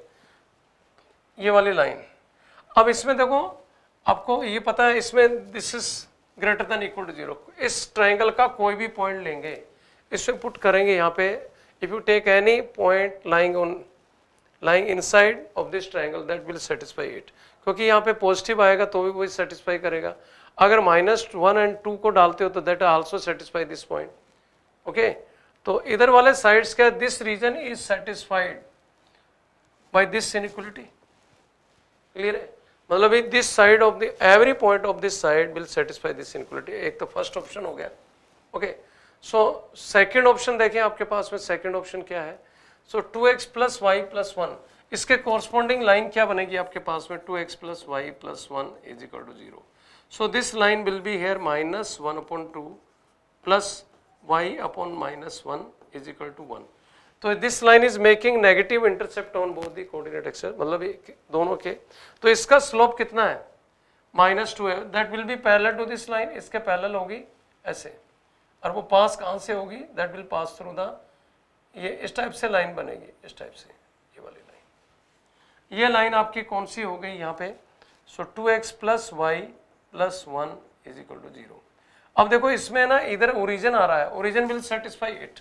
ये वाली लाइन। अब इसमें देखो आपको ये पता है, इसमें this is greater than equal to zero. इस ट्राइंगल का कोई भी पॉइंट लेंगे, इसमें पुट करेंगे यहाँ पे, if you take any point lying on lying inside of this triangle that will satisfy it, क्योंकि यहाँ पे पॉजिटिव आएगा तो भी वही सेटिस्फाई करेगा। अगर माइनस वन एंड टू को डालते हो तो that also satisfy this point. Okay, तो इधर वाले साइड्स का this region is satisfied by this inequality. Clear है? मतलब this side of the every point of this side will satisfy this inequality. एक तो फर्स्ट ऑप्शन हो गया। ओके, सो सेकंड ऑप्शन देखें आपके पास में, सेकंड ऑप्शन क्या है? So two x plus Y plus one, इसके कॉरस्पॉन्डिंग लाइन क्या बनेगी आपके पास में? Two x plus Y plus one is equal to zero. So this line will be here minus one upon two plus Y upon minus one is equal to one. तो this line is making negative intercept on both the coordinate axis, मतलब दोनों के। तो इसका slope कितना है? Minus to है। That will be parallel to this line, इसके पैरेलल होगी ऐसे, और वो पास कहाँ से होगी? That will pass through the, ये इस टाइप से लाइन बनेगी, इस टाइप से ये वाली लाइन। ये लाइन आपकी कौन सी हो गई यहाँ पे? So two x plus Y plus one is equal to zero. अब देखो इसमें ना इधर ओरिजिन आ रहा है, origin will satisfy it.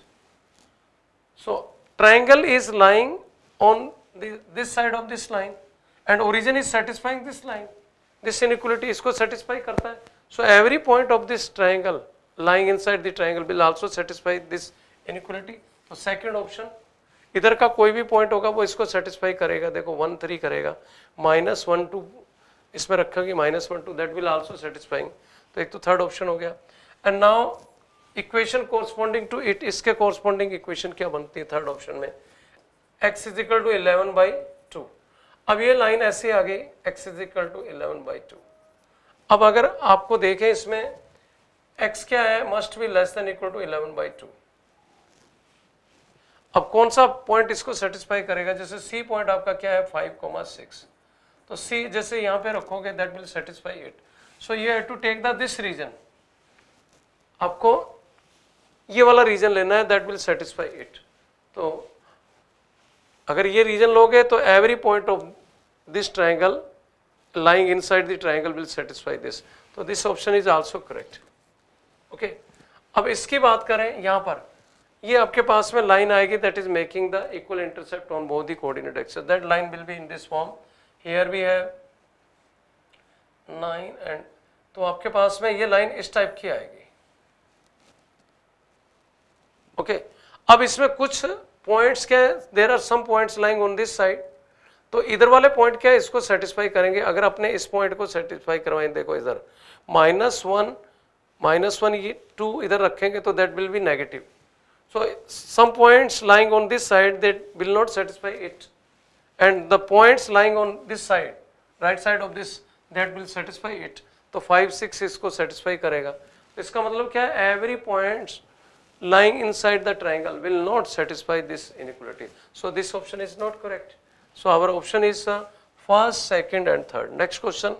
So triangle is lying on the, this side of this line and origin is satisfying this line. This inequality इसको satisfy करता है. So every point of this triangle lying inside the triangle will also satisfy this inequality. तो second option, इधर का कोई भी point होगा वो इसको satisfy करेगा। देखो वन थ्री करेगा, माइनस वन टू इसमें रखेगी, minus one two, that will also satisfying। तो एक तो third option हो गया। And now equation corresponding to it, इसके कोरस्पॉन्डिंग इक्वेशन क्या बनती है थर्ड ऑप्शन में? x is equal to eleven by two. अब ये लाइन ऐसे आ गई, x is equal to eleven by two. अब अगर आपको देखें इसमें x क्या है? Must be less than equal to eleven by two. अब कौन सा पॉइंट इसको सेटिस्फाई करेगा? जैसे c पॉइंट आपका क्या है? Five comma six. तो c जैसे यहाँ पे रखोगे that will satisfy it. So you have to take the this region, आपको ये वाला रीजन लेना है, दैट विल सेटिस्फाई इट। तो अगर ये रीजन लोगे तो every point of this triangle lying inside the triangle will satisfy this. तो this option is also correct. Okay, अब इसकी बात करें यहाँ पर, ये आपके पास में लाइन आएगी that is making the equal intercept on both the coordinate axis. That line will be in this form. Here we have nine and, तो आपके पास में ये लाइन इस टाइप की आएगी। Okay okay. अब इसमें कुछ पॉइंट्स क्या है? There are some points lying on this side. तो इधर वाले पॉइंट क्या है? इसको सेटिस्फाई करेंगे। अगर अपने इस पॉइंट को सेटिस्फाई करवाएं, देखो इधर माइनस वन माइनस वन ये टू इधर रखेंगे तो that will be negative. So some points lying on this side that will not satisfy it, and the points lying on this side, right side of this, that will satisfy it. तो five six इसको satisfy करेगा। तो इसका मतलब क्या है, every points lying inside the triangle will not satisfy this inequality. So this option is not correct. So our option is uh, first, second and third. Next question.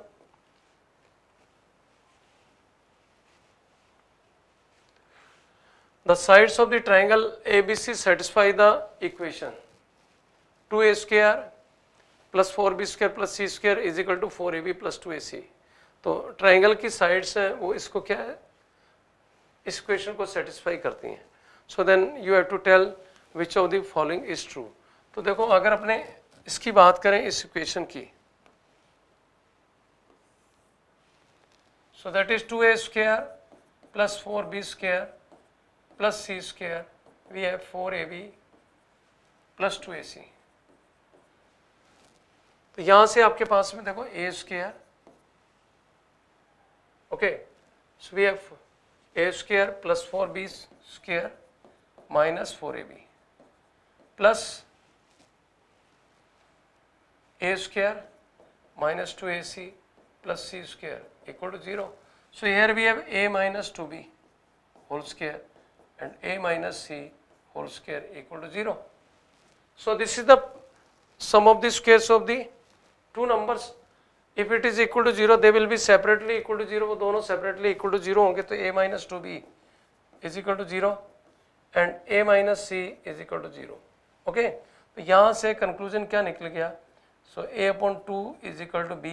The sides of the triangle A B C satisfy the equation two A square plus four B square plus C square is equal to four A B plus two A C. तो triangle की sides हैं वो इसको क्या है, इस equation को satisfy करती हैं। So then you have to tell which of the following is true. तो देखो अगर अपने इसकी बात करें इस इक्वेशन की, so that is two A square plus four B square plus C square, we have four A B plus two A C. तो यहां से आपके पास में देखो A square, okay, so we have A square plus four B square minus four A B plus A square minus two A C plus C square equal to zero. So here we have A minus two B whole square and A minus C whole square equal to zero. So this is the sum of the squares of the two numbers. If it is equal to zero, they will be separately equal to zero. वो दोनों separately equal to zero होंगे, तो A minus two B is equal to zero and A minus C is equal to zero. Okay? तो यहाँ से conclusion क्या निकल गया? So A upon two is equal to B.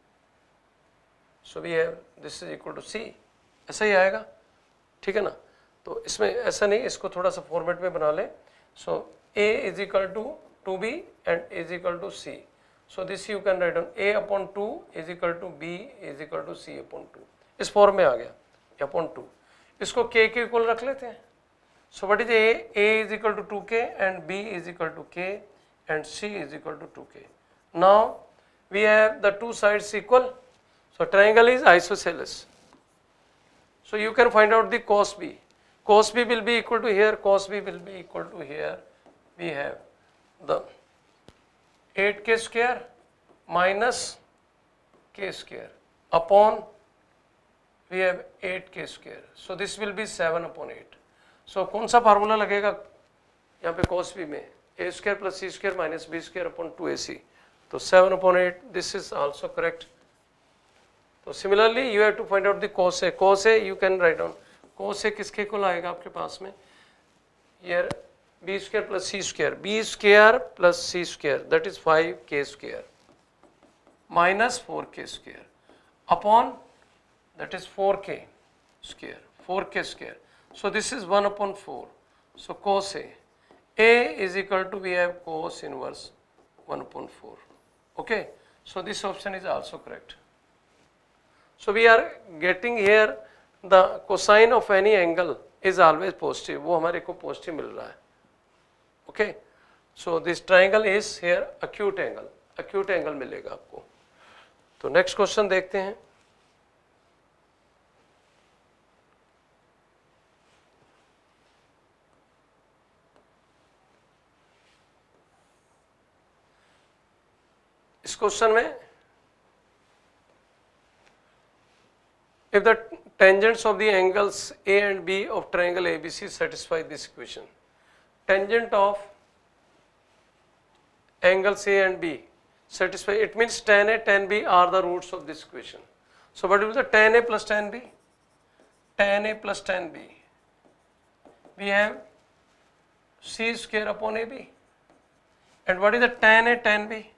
So we have this is equal to C. ऐसा ही आएगा, ठीक है ना? तो इसमें ऐसा नहीं, इसको थोड़ा सा फॉर्मेट में बना लें. So A is equal to two B and A is equal to C. So this you can write down A upon two is equal to B is equal to C upon two. इस form में आ गया upon two. इसको K के equal रख लेते हैं. So what is A? A is equal to two K and B is equal to K and C is equal to two K. Now we have the two sides equal. So triangle is isosceles. So you can find out the cos B. Cos B will be equal to here, cos B will be equal to here. We have the eight K square minus K square upon we have eight K square. So this will be seven upon eight. So कौन सा formula लगेगा यहाँ पे cos B में? A square plus C square minus B square upon two A C. तो seven upon eight, this is also correct. So similarly you have to find out the cos A. Cos A you can write down. Cos A किसके equal आएगा आपके पास में? Here B square plus C square. B square plus C square, that is five K square minus four K square upon that is four K square, four K square. So this is one upon four. So cos A. A is equal to, we have cos inverse one upon four. Okay. So this option is also correct. So we are getting here the cosine of any angle is always positive. वो हमारे को positive मिल रहा है. Okay. So this triangle is here acute angle. Acute angle मिलेगा आपको. तो next question देखते हैं. इस क्वेश्चन में if the tangents of the angles A and B of triangle A B C satisfy this equation, tangent of angles A and B satisfy, it means tan A tan B are the roots of this equation. So what will be the tan A plus tan B? Tan A plus tan B, we have C square upon A B. And what is the tan A tan B?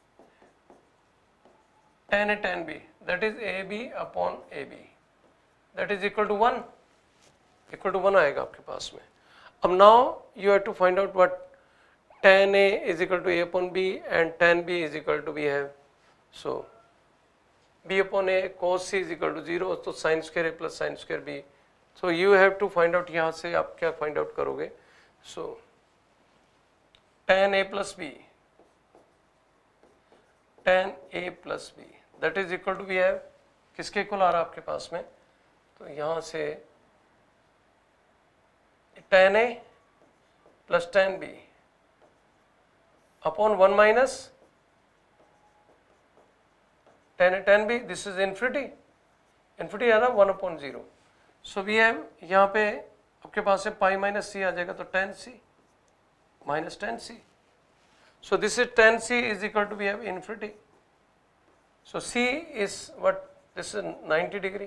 Tan A tan B, that is A B upon A B, that is equal to one. Equal to one आएगा आपके पास में. अब now you have to find out what tan A is equal to A upon B and tan B is equal to, we have so B upon A cos C is equal to zero, तो sin square A plus sin square B. So you have to find out, यहाँ से आप क्या find out करोगे? So tan A plus B, tan A plus B, that is equal to, we have किसके equal आ रहा है आपके पास में? तो यहाँ से tan A plus tan B upon one minus tan A tan B, this is infinity. Infinity है ना one upon zero. So we have यहाँ पे आपके पास है पाई माइनस सी आ जाएगा, तो ten C minus ten C. So this is ten C is equal to we have infinity. So C is what, this is ninety degree.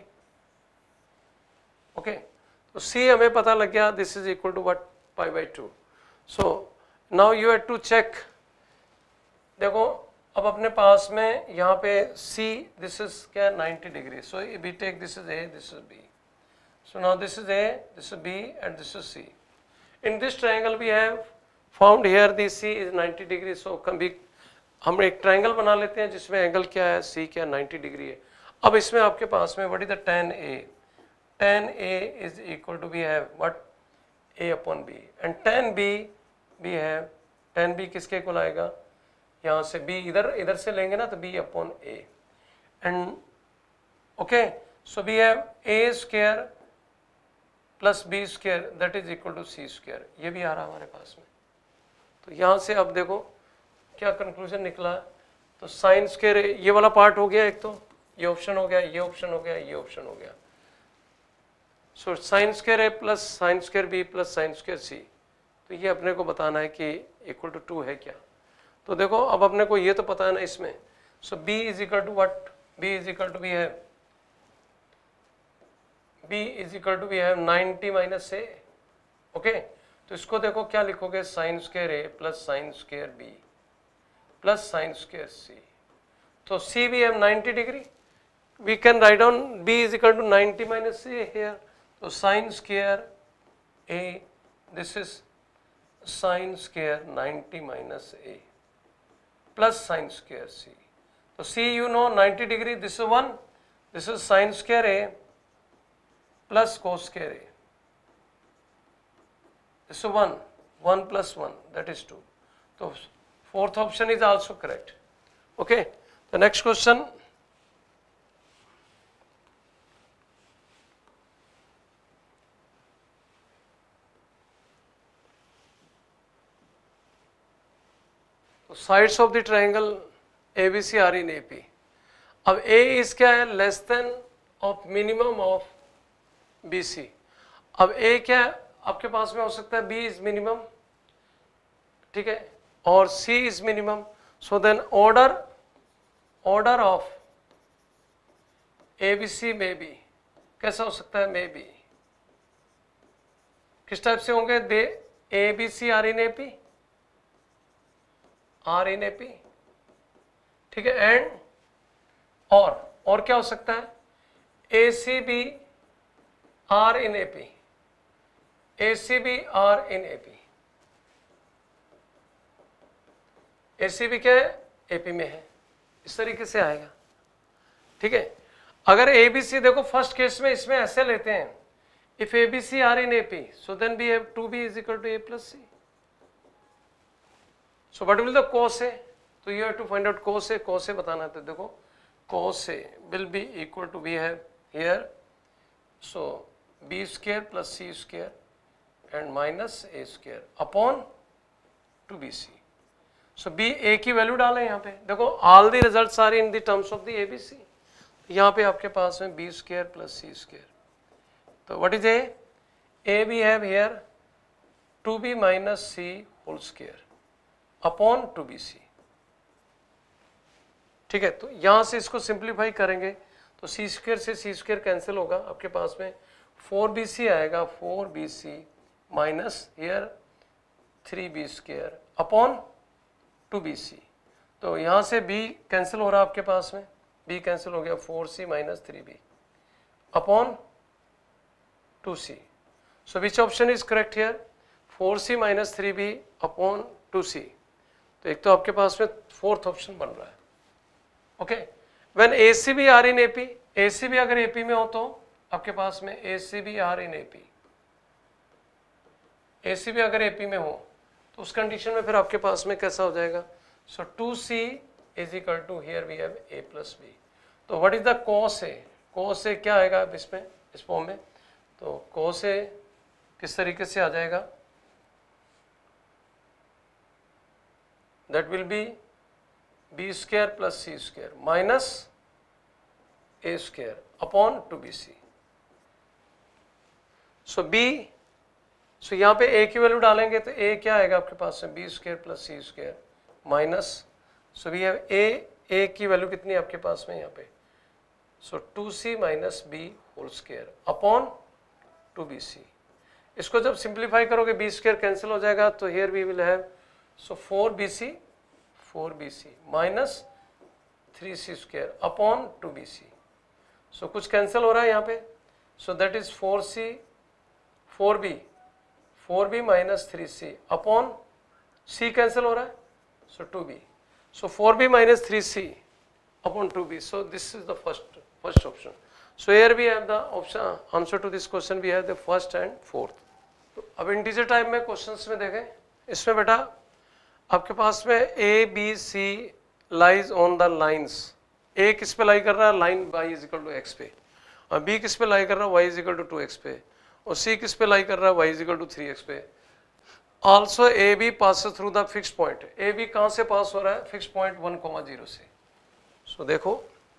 Okay, तो C हमें पता लग गया, this is equal to what, pi by two. So now you have to check, देखो अब अपने पास में यहाँ पे C, दिस इज क्या, ninety degree. So we take this is A, this is B. So now this is A, this is B, and this is C. In this triangle we have found here the C is ninety degree. So कभी हम एक triangle बना लेते हैं जिसमें angle क्या है, C क्या नाइन्टी डिग्री है। अब इसमें आपके पास में what is the tan A? Tan A is equal to we have what, A upon B, and tan B we have, tan B किसके इक्वल आएगा, यहाँ से B इधर इधर से लेंगे ना तो B upon A, and okay, so we have A square plus B square that is equal to C square, ये भी आ रहा हमारे पास में। तो यहाँ से अब देखो क्या कंक्लूजन निकला, तो साइन स्क्वायर ये वाला पार्ट हो गया, एक तो ये ऑप्शन हो गया, ये ऑप्शन हो गया, ये ऑप्शन हो गया। सो साइन स्क्वायर ए plus sine square B plus sine square C, तो ये अपने को बताना है कि इक्वल टू टू है क्या। तो देखो अब अपने को ये तो पता है ना इसमें, so B is equal to what, B is equal to we है, b is equal to we have ninety minus A. Okay, तो इसको देखो क्या लिखोगे, साइन स्क्वायर ए plus sine square B plus sine square C. तो c भी have ninety degree, we can write down b is equal to ninety minus A here. तो sine square A, this is sine square ninety minus A plus sine square C. तो c you know ninety degree, this is one, this is sine square A plus cos square A. This is one, one plus one, that is two. So fourth option is also correct. Okay, the next question. So sides of the triangle A B C are in A P. अब A is क्या है, less than of minimum of B C. अब ए क्या आपके पास में हो सकता है, बी इज मिनिमम, ठीक है, और C is minimum. So then order order of A B C में बी कैसा हो सकता है, मे बी किस टाइप से होंगे, they A B C are in A P, are in A P, ठीक है, एंड और और क्या हो सकता है, A C B are in AP, A C B are in AP, A C B क्या है, एपी में है, इस तरीके से आएगा, ठीक है। अगर ए बी सी देखो फर्स्ट केस में इसमें ऐसे लेते हैं, if A B C are in AP so then we have two B is equal to A plus C. So what will the cos A, तो you have to find out cos A, cos A बताना है, तो देखो cos A will be equal to we have here, so b square plus c square and minus a square upon two B C. So b a की value डालें यहाँ पे, देखो all the results are in the terms of the A B C, यहाँ पे आपके पास में b square plus c square, तो what is a, a we have here two B minus c whole square upon two B C, ठीक है। तो यहाँ से इसको सिंप्लीफाई करेंगे तो c स्क्वायर से c स्क्वायर कैंसिल होगा, आपके पास में फोर बी सी आएगा, four B C minus here three B square upon two B C. तो यहाँ से b कैंसिल हो रहा है आपके पास में, b कैंसिल हो गया, four C minus three B upon two C. So which option is correct here, four C minus three B upon two C. तो एक तो आपके पास में फोर्थ ऑप्शन बन रहा है। Okay, when A C B are in A P, A C B अगर ए पी में हो तो आपके पास में A C B are in A P, A C B अगर ए पी में हो तो उस कंडीशन में फिर आपके पास में कैसा हो जाएगा, so two C is equal to here we have A plus B. तो what is the cos A, cos A क्या आएगा अब इसमें, इस फॉर्म में, तो cos ए किस तरीके से आ जाएगा, that will be B square plus C square minus A square upon two B C. So B, so यहाँ पे ए की वैल्यू डालेंगे तो ए क्या आएगा आपके पास में, B square plus C square minus, so we have A, A की वैल्यू कितनी है आपके पास में यहाँ पे, so two C minus B whole square upon two B C. इसको जब सिंप्लीफाई करोगे बी स्क्वायर कैंसिल हो जाएगा, तो here we will have so four B C, four B C minus three C square upon two B C. So कुछ cancel हो रहा है यहाँ पे, so that is four C, four B, four B minus three C upon C cancel हो रहा है, so two B, so four B minus three C upon two B. So this is the first first option. So here we have the option answer to this question, we have the first and fourth. तो अब integer type में questions में देखें, इसमें बेटा आपके पास में A B C lies on the lines. A किस पे लाई कर रहा है, line y is equal to x पे, और बी किस पे लाई कर रहा है, y is equal to two x पे, और सी किस पे लाई कर रहा है, y is equal to three x पे। Also A B pass through the fix point, A B कहाँ से पास हो रहा है, fix point one comma zero से। सो so, देखो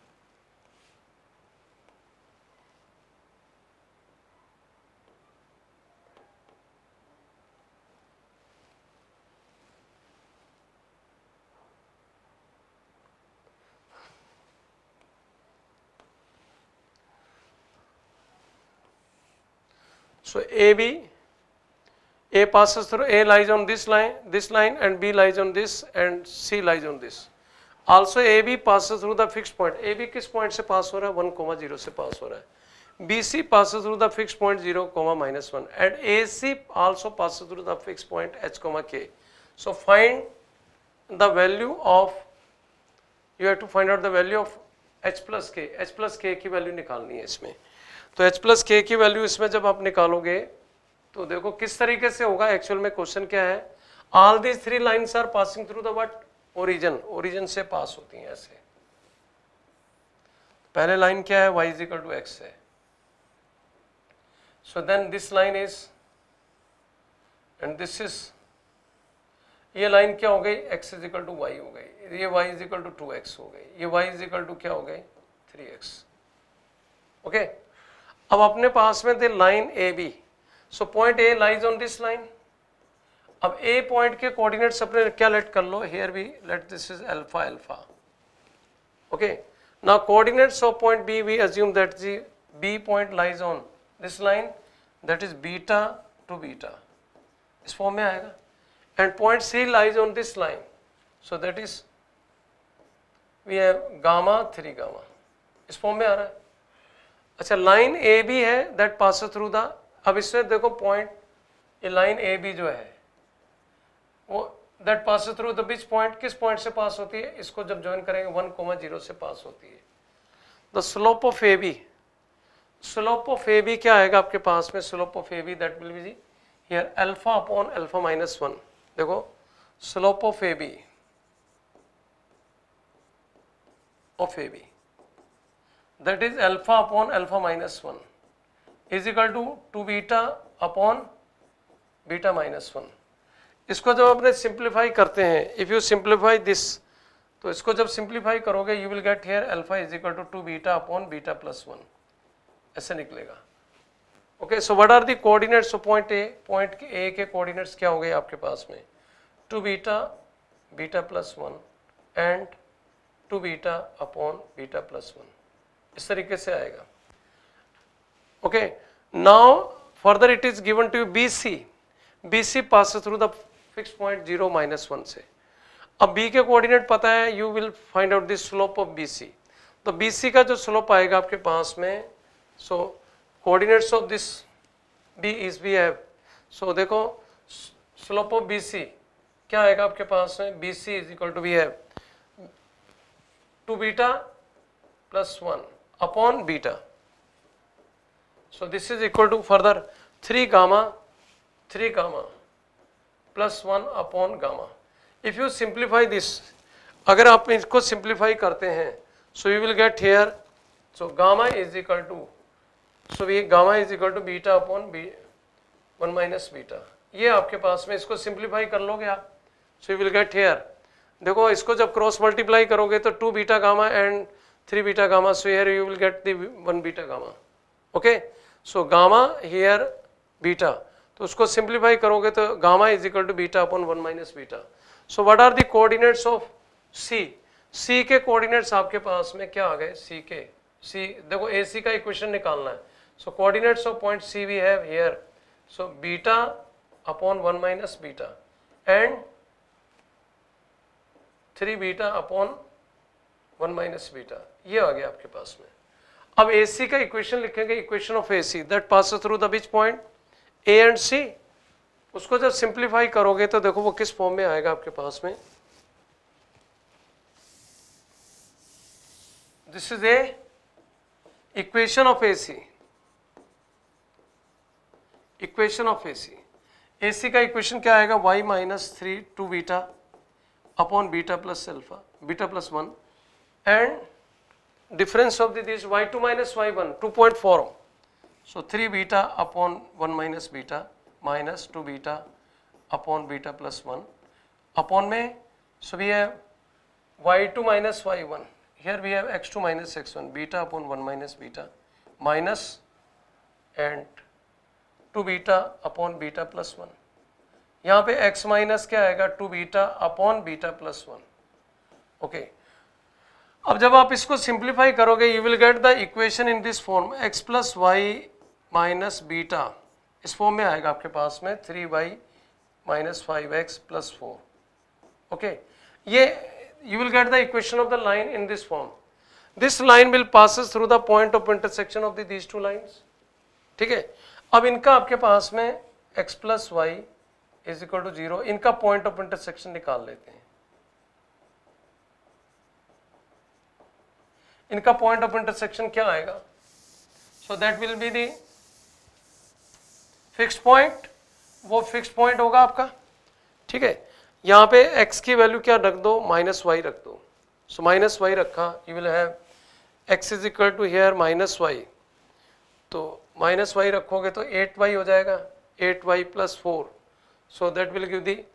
So A B, A passes through, A lies on this line, this line, and B lies on this, and C lies on this. Also A B passes through the fixed point. A B किस point से pass हो रहा है, one comma zero से pass हो रहा है। B C passes through the fixed point zero comma minus one, and A C also passes through the fixed point H comma K. So find the value of, you have to find out the value of H plus K. H plus K की value निकालनी है इसमें। तो H plus के की value इसमें जब आप निकालोगे तो देखो किस तरीके से होगा। एक्चुअल में क्वेश्चन क्या है, all these three lines are passing through the what, origin, origin से पास होती हैं ऐसे। पहले लाइन क्या है, y is equal to x है, so then this line is, and this is, ये लाइन क्या हो गई, x is equal to y हो गई, ये y is equal to two x हो गई, ये y इज इक्वल टू क्या हो गई, थ्री एक्स। ओके, अब अपने पास में थे line A B, so point A lies on this line. अब ए पॉइंट के कोऑर्डिनेट्स अपने क्या लेट कर लो, here we let this is alpha alpha. Okay, now coordinates of point B we assume that the B point lies on this line, that is beta two beta, इस form में आएगा, and point C lies on this line, so that is we have gamma three gamma, इस form में आ रहा है। अच्छा, line A B है दैट पास थ्रू द, अब इसमें देखो पॉइंट, ये लाइन ए बी जो है वो दैट पास थ्रू द बीच पॉइंट, किस पॉइंट से पास होती है, इसको जब ज्वाइन करेंगे वन कोमा जीरो से पास होती है। The slope of A B, slope of A B क्या आएगा आपके पास में, slope of A B that will be here alpha upon alpha minus one. देखो slope of A B, of A B that is alpha upon alpha minus one is equal to two beta upon beta minus one। इसको जब अपने simplify करते हैं, if you simplify this, तो इसको जब simplify करोगे you will get here alpha is equal to two beta upon beta plus one, ऐसे निकलेगा। Okay, so what are the coordinates of point A, point A के coordinates क्या हो गए आपके पास में, two beta beta plus one and two beta upon beta plus one, इस तरीके से आएगा। Okay, now further it is given to B C, B C pass through the fix point zero minus one से। अब B के coordinate पता है, you will find out this slope of B C. तो बी सी का जो slope आएगा आपके पास में, so coordinates of this B is B have, so देखो स्लोप ऑफ बी सी क्या आएगा आपके पास में, B C is equal to B have two beta plus one upon beta, so this is equal to further three gamma, three gamma plus one upon gamma। if you simplify this, अगर आप इसको simplify करते हैं, so you will get here, so gamma is equal to, so we gamma is equal to beta upon b one minus beta, ये आपके पास में, इसको simplify कर लोगे आप, so you will get here, देखो इसको जब क्रॉस मल्टीप्लाई करोगे तो two beta gamma and three beta gamma, so here you will get the one beta gamma. Okay, so gamma here beta, तो उसको simplify करोगे तो gamma is equal to beta upon one minus beta. So what are the coordinates of C? C के coordinates आपके पास में क्या आ गए? C के C देखो A C का equation निकालना है. So coordinates of point C we have here. So beta upon one minus beta and three beta upon one minus beta, ये आ गया आपके पास में. अब A C का इक्वेशन लिखेंगे, equation of A C that passes through the which point A and C. उसको जब सिंप्लीफाई करोगे तो देखो वो किस फॉर्म में आएगा आपके पास में. This is a equation of A C. Equation of A C. A C का इक्वेशन क्या आएगा? y minus three two beta upon beta plus alpha, beta plus one and difference of the this y two minus y one two point four, so three beta upon one minus beta minus two beta upon beta plus one upon में, so we have y two minus y one, here we have x two minus x one, beta upon one minus beta minus and two beta upon beta plus one. यहाँ पे x minus क्या आएगा? two beta upon beta plus one. okay, अब जब आप इसको simplify करोगे you will get the equation in this form x plus y minus beta, इस फॉर्म में आएगा आपके पास में three y minus five x plus four. Okay, ये you will get the equation of the line in this form. This line will passes through the point of intersection of the these two lines. ठीक है, अब इनका आपके पास में x plus y is equal to zero, इनका point of intersection निकाल लेते हैं. इनका पॉइंट ऑफ इंटरसेक्शन क्या आएगा? So that will be the fixed point, वो फिक्स्ड पॉइंट होगा आपका. ठीक है, यहाँ पे x की वैल्यू क्या रख दो? माइनस वाई रख दो. सो माइनस वाई रखा, you will have x is equal to here minus y, तो माइनस वाई रखोगे तो एट वाई हो जाएगा, eight y plus four. So that will give the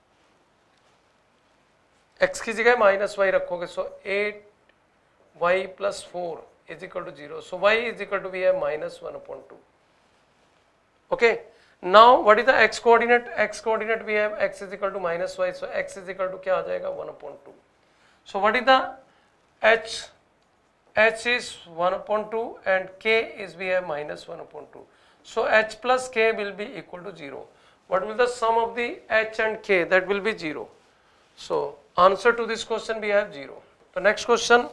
x की जगह माइनस वाई रखोगे, so eight y plus four is equal to zero. So y is equal to we have minus one upon two. Okay. Now what is the x coordinate? X coordinate we have x is equal to minus y. So x is equal to क्या आ जाएगा? one upon two. So what is the h? H is one upon two and k is we have minus one upon two. So h plus k will be equal to zero. What will the sum of the h and k? That will be zero. So answer to this question we have zero. The next question.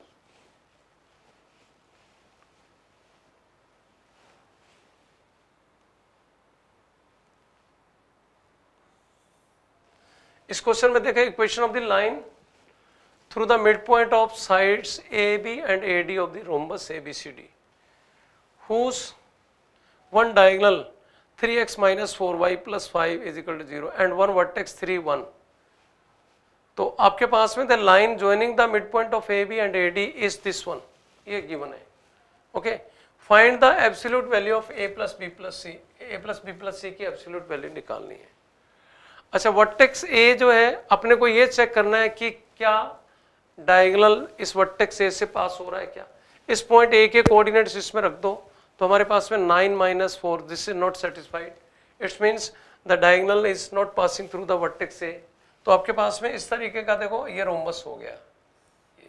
इस question में देखें equation of the line through the mid point of sides A B and A D of the rhombus A B C D whose one diagonal three x minus four Y plus five is equal to zero and one vertex three one. तो आपके पास में the line joining the mid point of A B and A D is this one, ये given है. Okay, find the absolute value of A plus B plus C. A plus B plus C की absolute value निकालनी है. अच्छा, vertex ए जो है अपने को ये चेक करना है कि क्या डायगोनल इस वर्टेक्स ए से पास हो रहा है क्या. इस पॉइंट ए के कोऑर्डिनेट्स इसमें रख दो तो हमारे पास में nine minus four, this is not satisfied, it's means the diagonal is not passing through the vertex A. तो आपके पास में इस तरीके का देखो ये रोम्बस हो गया, ये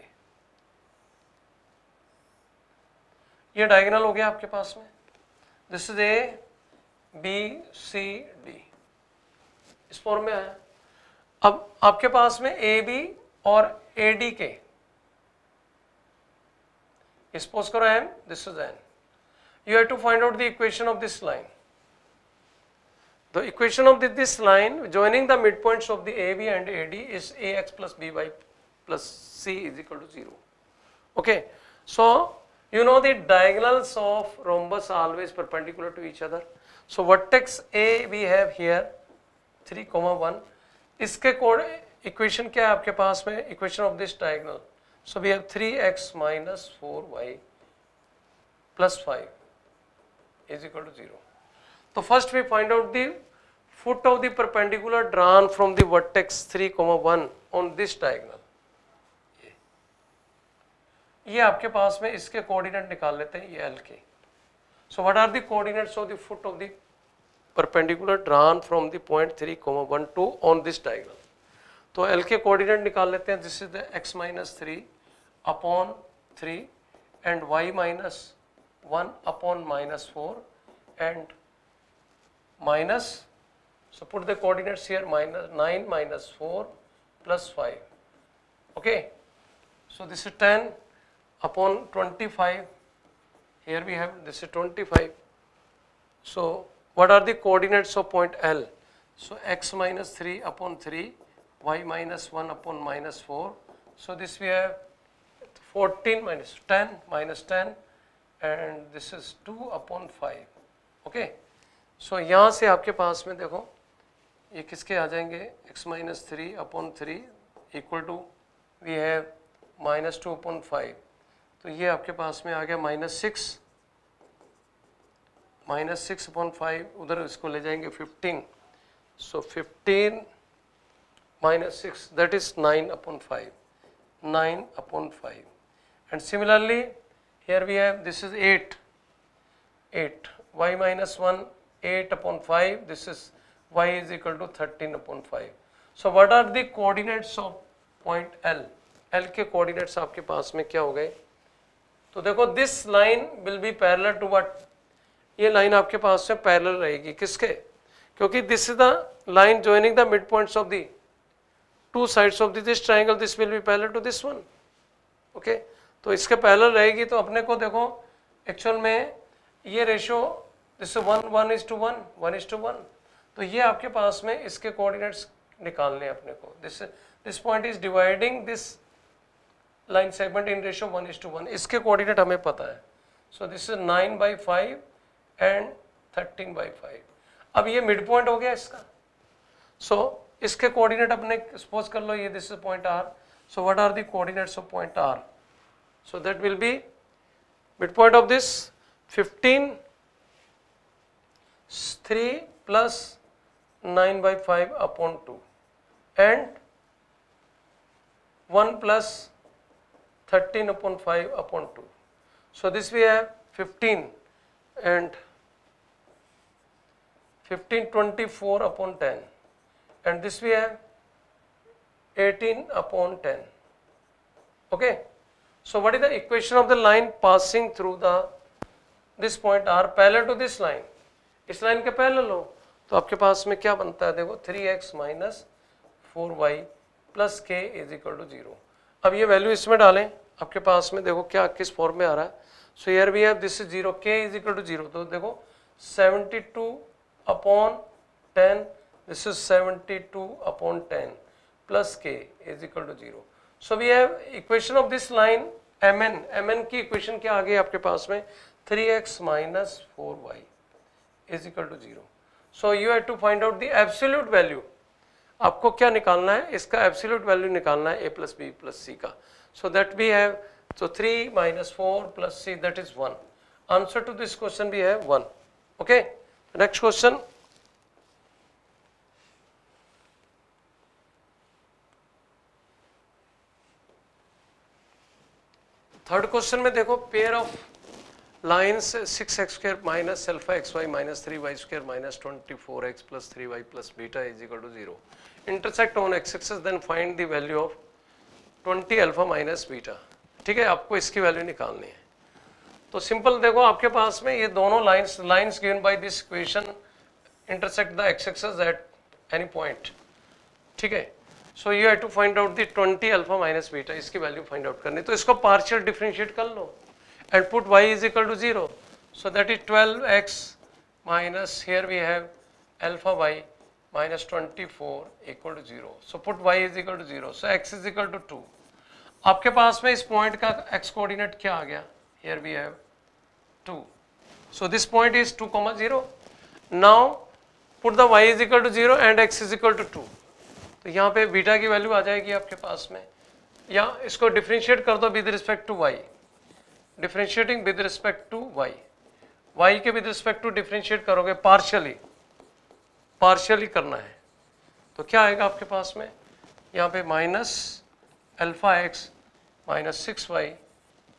ये डायगोनल हो गया आपके पास में. This is A B C D, इस फॉर्म में है. अब आपके पास में ए बी और ए डी के, सपोज करो M, this is N. You have to find out the equation of this line. The equation of this line joining the midpoints of the A B and A D is ax plus by plus c is equal to zero. Okay, so you know the diagonals of rhombus are always perpendicular to each other. So vertex A we have here three comma one. इसके code equation क्या है आपके पास में? Equation of this diagonal. So we have three x minus four Y plus five is equal to zero. तो first we find out the foot of the perpendicular drawn from the vertex three comma one on this diagonal. ये आपके पास में इसके coordinate निकाल लेते हैं, ये एल के। So what are the coordinates of the foot of the perpendicular drawn from the point three comma one two on this diagram. तो एल के कोऑर्डिनेट निकाल लेते हैं, this is the x minus three upon three and y minus one upon minus four and minus, so put the coordinates here, minus nine minus four plus five. Okay, so this is ten upon twenty-five. Here we have this is twenty-five. So what are the coordinates of point L? So x minus three upon three, y minus one upon minus four. So this we have fourteen minus ten minus ten, and this is two upon five. Okay, so यहाँ से आपके पास में देखो ये किसके आ जाएंगे, x minus three upon three equal to we have minus two upon five, तो ये आपके पास में आ गया minus six, minus six upon five, उधर इसको ले जाएंगे fifteen, so fifteen minus six that is nine upon five, nine upon five, and similarly here we have this is eight, eight, y minus one, eight upon five, this is y is equal to thirteen upon five. So what are the coordinates of point L? L के coordinates आपके पास में क्या हो गए, तो देखो this line will be parallel to what, ये line आपके पास में parallel रहेगी किसके, क्योंकि this is the line joining the midpoints of the two sides of this triangle, this will be parallel to this one. Okay, तो इसके parallel रहेगी, तो अपने को देखो actual में ये ratio this one one is to one, one is to one, तो ये आपके पास में इसके कोऑर्डिनेट्स निकालने हैं अपने को, this this point is dividing this line segment in ratio one is to one, इसके कोऑर्डिनेट हमें पता है, so this is nine by five and thirteen by five. अब ये मिड पॉइंट हो गया इसका, सो so, इसके कोऑर्डिनेट अपने सपोज कर लो ये this is point R, so what are the coordinates of point R, so that will be mid point of this fifteen, three plus nine by five upon two and one plus thirteen upon five upon two. So this we have fifteen and fifteen, twenty-four upon ten, and this we have eighteen upon ten. Okay, so what is the equation of the line passing through the this point R parallel to this line? इस line के parallel हो तो आपके पास में क्या बनता है, देखो three x minus four Y plus के इज इक्वल टू जीरो। अब ये वैल्यू इसमें डालें, आपके पास में देखो क्या किस फॉर्म में आ रहा है, so here we have this is zero, K is equal to zero, तो देखो seventy two upon ten, this is seventy two upon ten plus के is equal to zero. So we have equation of this line M N, M N की इक्वेशन क्या आ गई आपके पास में, three x minus four Y is equal to zero. So you have to find out the absolute value. आपको क्या निकालना है, इसका absolute value निकालना है a plus b plus c का. So that we have, so three minus four plus c, that is one. Answer to this question we have one. Okay. Next question. Third question में देखो pair of lines six x square minus alpha xy minus three y square minus twenty-four x plus three y plus beta is equal to zero. Intersect on x-axis, then find the value of twenty alpha minus beta. ठीक है, आपको इसकी value निकालनी है। तो simple देखो आपके पास में ये दोनों lines lines given by this equation intersect the x-axis at any point. ठीक है, so you have to find out the twenty alpha minus beta, इसकी वैल्यू फाइंड आउट करनी। तो इसको पार्शियल डिफरेंशिएट कर लो and put y is equal to zero, so that is twelve x minus, here we have alpha y minus twenty-four equal to zero, so put y is equal to zero, so x is equal to two. आपके पास में इस point का x coordinate क्या आ गया, here we have two, so this point is two comma zero. now put the y is equal to zero and x is equal to two, तो यहाँ पे बीटा की वैल्यू आ जाएगी आपके पास में, या इसको डिफरेंशिएट कर दो with respect to y, differentiating with respect to y, y के विद रिस्पेक्ट टू डिफरेंशिएट करोगे पार्शियली, पार्शियली करना है, तो क्या आएगा आपके पास में यहाँ पे minus alpha X minus six Y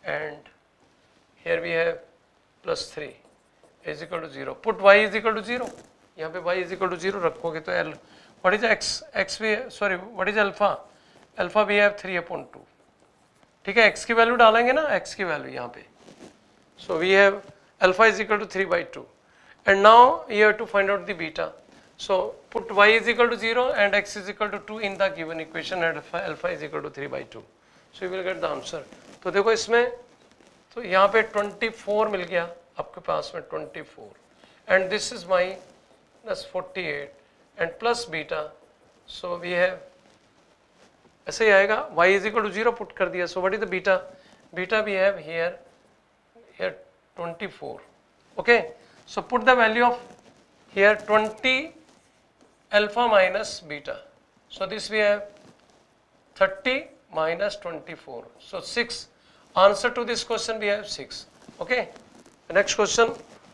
and here we have plus three is equal to zero. Put y is equal to zero. यहाँ पे y is equal to zero रखोगे तो l what is x x भी sorry what is alpha alpha we have three upon two. ठीक है, x की value डालेंगे ना, x की वैल्यू यहाँ पे. So we have alpha is equal to three by two, and now you have to find out the beta. So put y is equal to zero and x is equal to two in the given equation, and alpha, alpha is equal to three by two. So you will get the answer. तो देखो इसमें तो यहाँ पे twenty-four मिल गया आपके पास में twenty-four, and this is minus forty-eight and plus beta. So we have ऐसे ही आएगा, y is equal to zero put कर दिया. So what is the beta? Beta we have here here twenty-four. Okay, so put the value of here twenty alpha minus beta. So this we have thirty minus twenty-four. So six. Answer to this question we have six. Okay, the next question.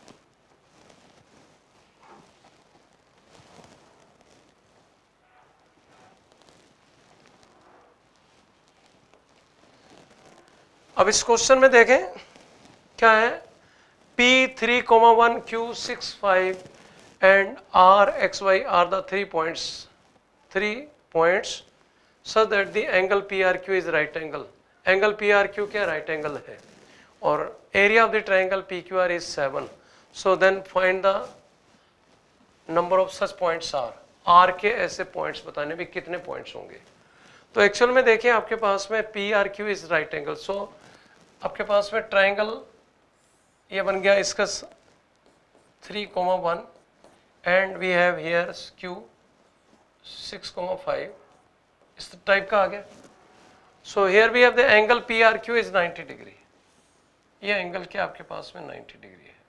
अब इस question में देखें क्या है, P three comma one Q six five and R X Y are the three points, three points such that the angle P R Q is right angle. Angle P R Q क्या right angle है, और area of the triangle P Q R is seven. So then find the number of such points are. R के ऐसे points बताने भी कितने points होंगे. तो एक्चुअल में देखिए आपके पास में P R Q is right angle. So आपके पास में ट्राइंगल ये बन गया इसका three comma one and we have here Q six comma five, इस टाइप का आ गया. So here we have the angle P R Q is ninety degree. ये एंगल क्या आपके पास में नाइन्टी डिग्री है.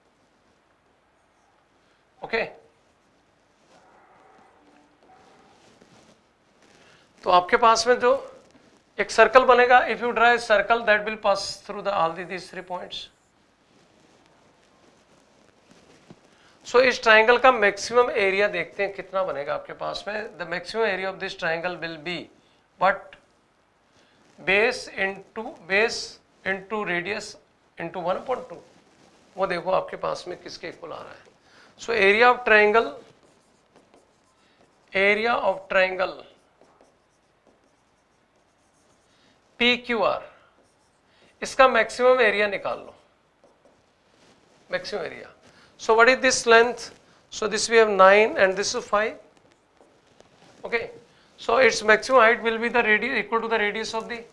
Okay okay? तो आपके पास में जो एक सर्कल बनेगा, if you draw a circle that will pass through the all these three points. So इस ट्राइंगल का मैक्सिमम एरिया देखते हैं कितना बनेगा आपके पास में. The maximum area of this triangle will be what, base into base into radius into one upon two. वो देखो आपके पास में किसके इक्वल आ रहा है. So area of triangle, area of triangle P Q R, इसका मैक्सिमम एरिया निकाल लो, maximum area. So what is this length? So this we have nine and this is five. Okay, so its maximum height will be the radius equal to the radius of the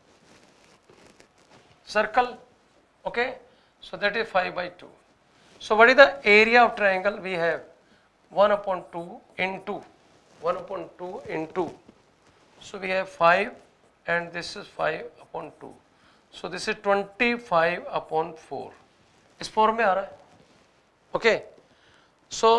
circle. Okay, so that is five by two. So what is the area of triangle? We have one upon two into one upon two into, so we have five and this is five upon two. So this is twenty-five upon four. इस form में आ रहा है. Okay, so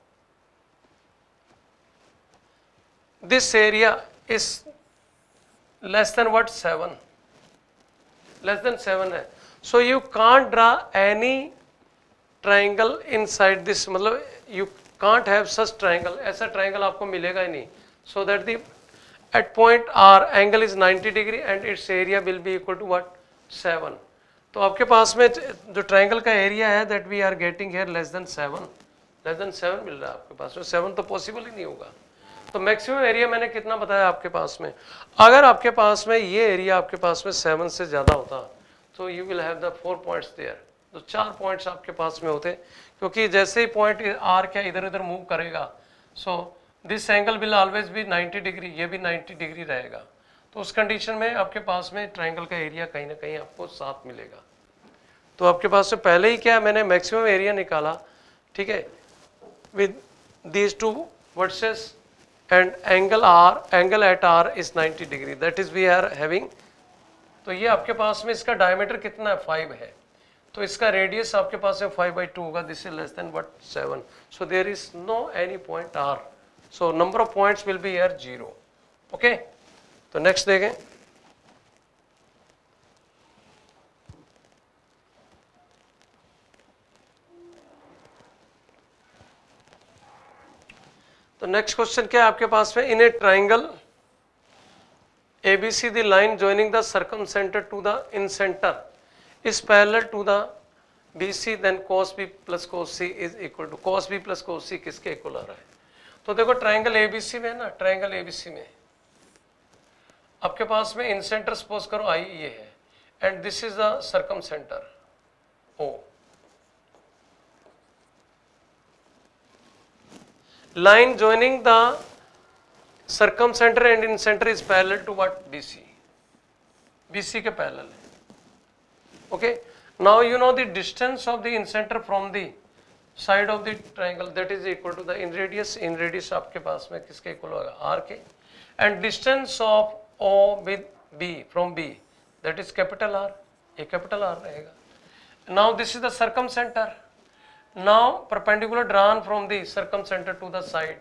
this area is less than what, seven, less than seven है. So you can't draw any triangle inside this, मतलब you can't have such triangle. ऐसा triangle आपको मिलेगा ही नहीं. So that the at point R angle is ninety degree and its area will be equal to what, seven. तो आपके पास में जो ट्राइंगल का एरिया है that we are getting here less than seven, less than seven मिल रहा है आपके पास में. seven तो पॉसिबल ही नहीं होगा. तो मैक्सिमम एरिया मैंने कितना बताया आपके पास में, अगर आपके पास में ये एरिया आपके पास में seven से ज़्यादा होता तो you will have the four points there. तो चार पॉइंट्स आपके पास में होते, क्योंकि जैसे ही पॉइंट R क्या इधर उधर मूव करेगा, so this angle will always भी नाइन्टी डिग्री, ये भी नाइन्टी डिग्री रहेगा. तो उस कंडीशन में आपके पास में ट्राइंगल का एरिया कहीं ना कहीं आपको साथ मिलेगा. तो आपके पास से पहले ही क्या मैंने मैक्सिमम एरिया निकाला, ठीक है, with these two vertices and angle R, angle at R is ninety degree, that is we are having. तो ये आपके पास में इसका डायमीटर कितना है, फाइव है. तो इसका रेडियस आपके पास में फाइव बाई टू होगा. This is less than what, seven. So there is no any point R. So number of points will be here zero. Okay, तो next देखें. तो next question क्या है आपके पास में, in a triangle A B C the line joining the circumcenter to the incenter is parallel to the B C, then cos B plus cos C is equal to cos B plus cos C किसके equal आ रहा है? तो देखो triangle A B C में ना, triangle A B C में आपके पास में इन सेंटर सपोज करो I ये है, and this is the circumcenter O. Line joining the circumcenter and incenter is parallel to what? B C. B C के parallel है. Okay. Now you know the distance of the incenter from the side of the triangle, that is equal to the in radius. In radius आपके पास में किसके equal होगा? R के. And distance of O with B from B, that is capital R. ये capital R रहेगा. Now this is the circumcenter. Now perpendicular drawn from the circumcenter to the side.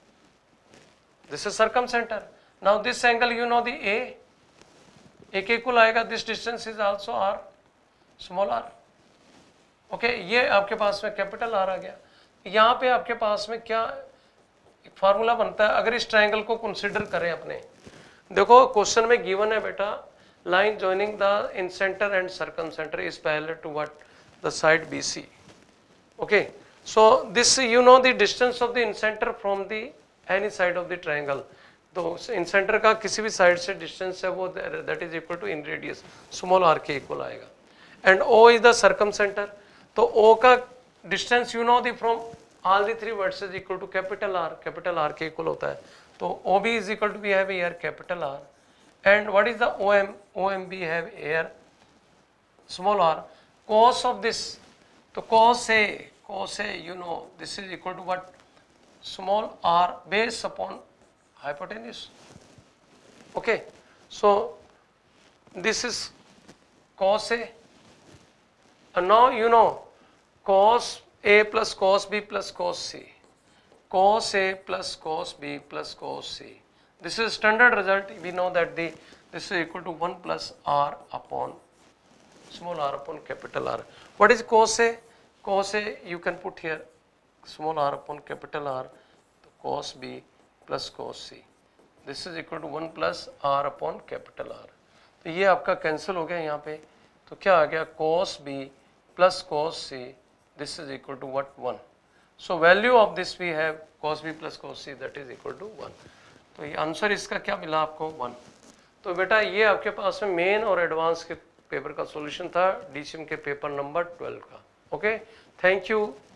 This is circumcenter. Now this angle you know the A. A के equal आएगा. This distance is also R. Small R. Okay, ये आपके पास में capital R आ गया. यहाँ पे आपके पास में क्या एक फार्मूला बनता है अगर इस ट्रायंगल को कंसीडर करें अपने. देखो क्वेश्चन में गिवन है बेटा, line joining the incenter and circumcenter is parallel to what? The side B C. Okay, so this you know the distance of the incenter from the any side of the triangle. तो इन centre का किसी भी side से distance है वो that is equal to inradius small R के equal आएगा. And O is the circumcenter. तो O का distance you know the from all the three vertices equal to capital R. Capital R के equal होता है. तो O B is equal to we have here capital R. And what is the O M? O M B have here small r. Cos of this. तो cos A, cos A you know this is equal to what? Small r base upon hypotenuse. Okay. So this is cos A. And now you know cos A plus cos B plus cos C. Cos A plus cos B plus cos C. This is standard result. We know that the this is equal to one plus r upon small r upon capital R. What is cos A? Cos A you can put here small r upon capital R. Cos B plus cos C. This is equal to one plus r upon capital R. तो ये आपका cancel हो गया यहाँ पे. तो क्या आ गया? cos B plus cos C, this is equal to what? one. So value of this we have cos B plus cos C, that is equal to one. तो ये आंसर इसका क्या मिला आपको? one. तो बेटा ये आपके पास में मेन और एडवांस के पेपर का सॉल्यूशन था डीसीएम के पेपर नंबर ट्वेल्व का. Okay, thank you.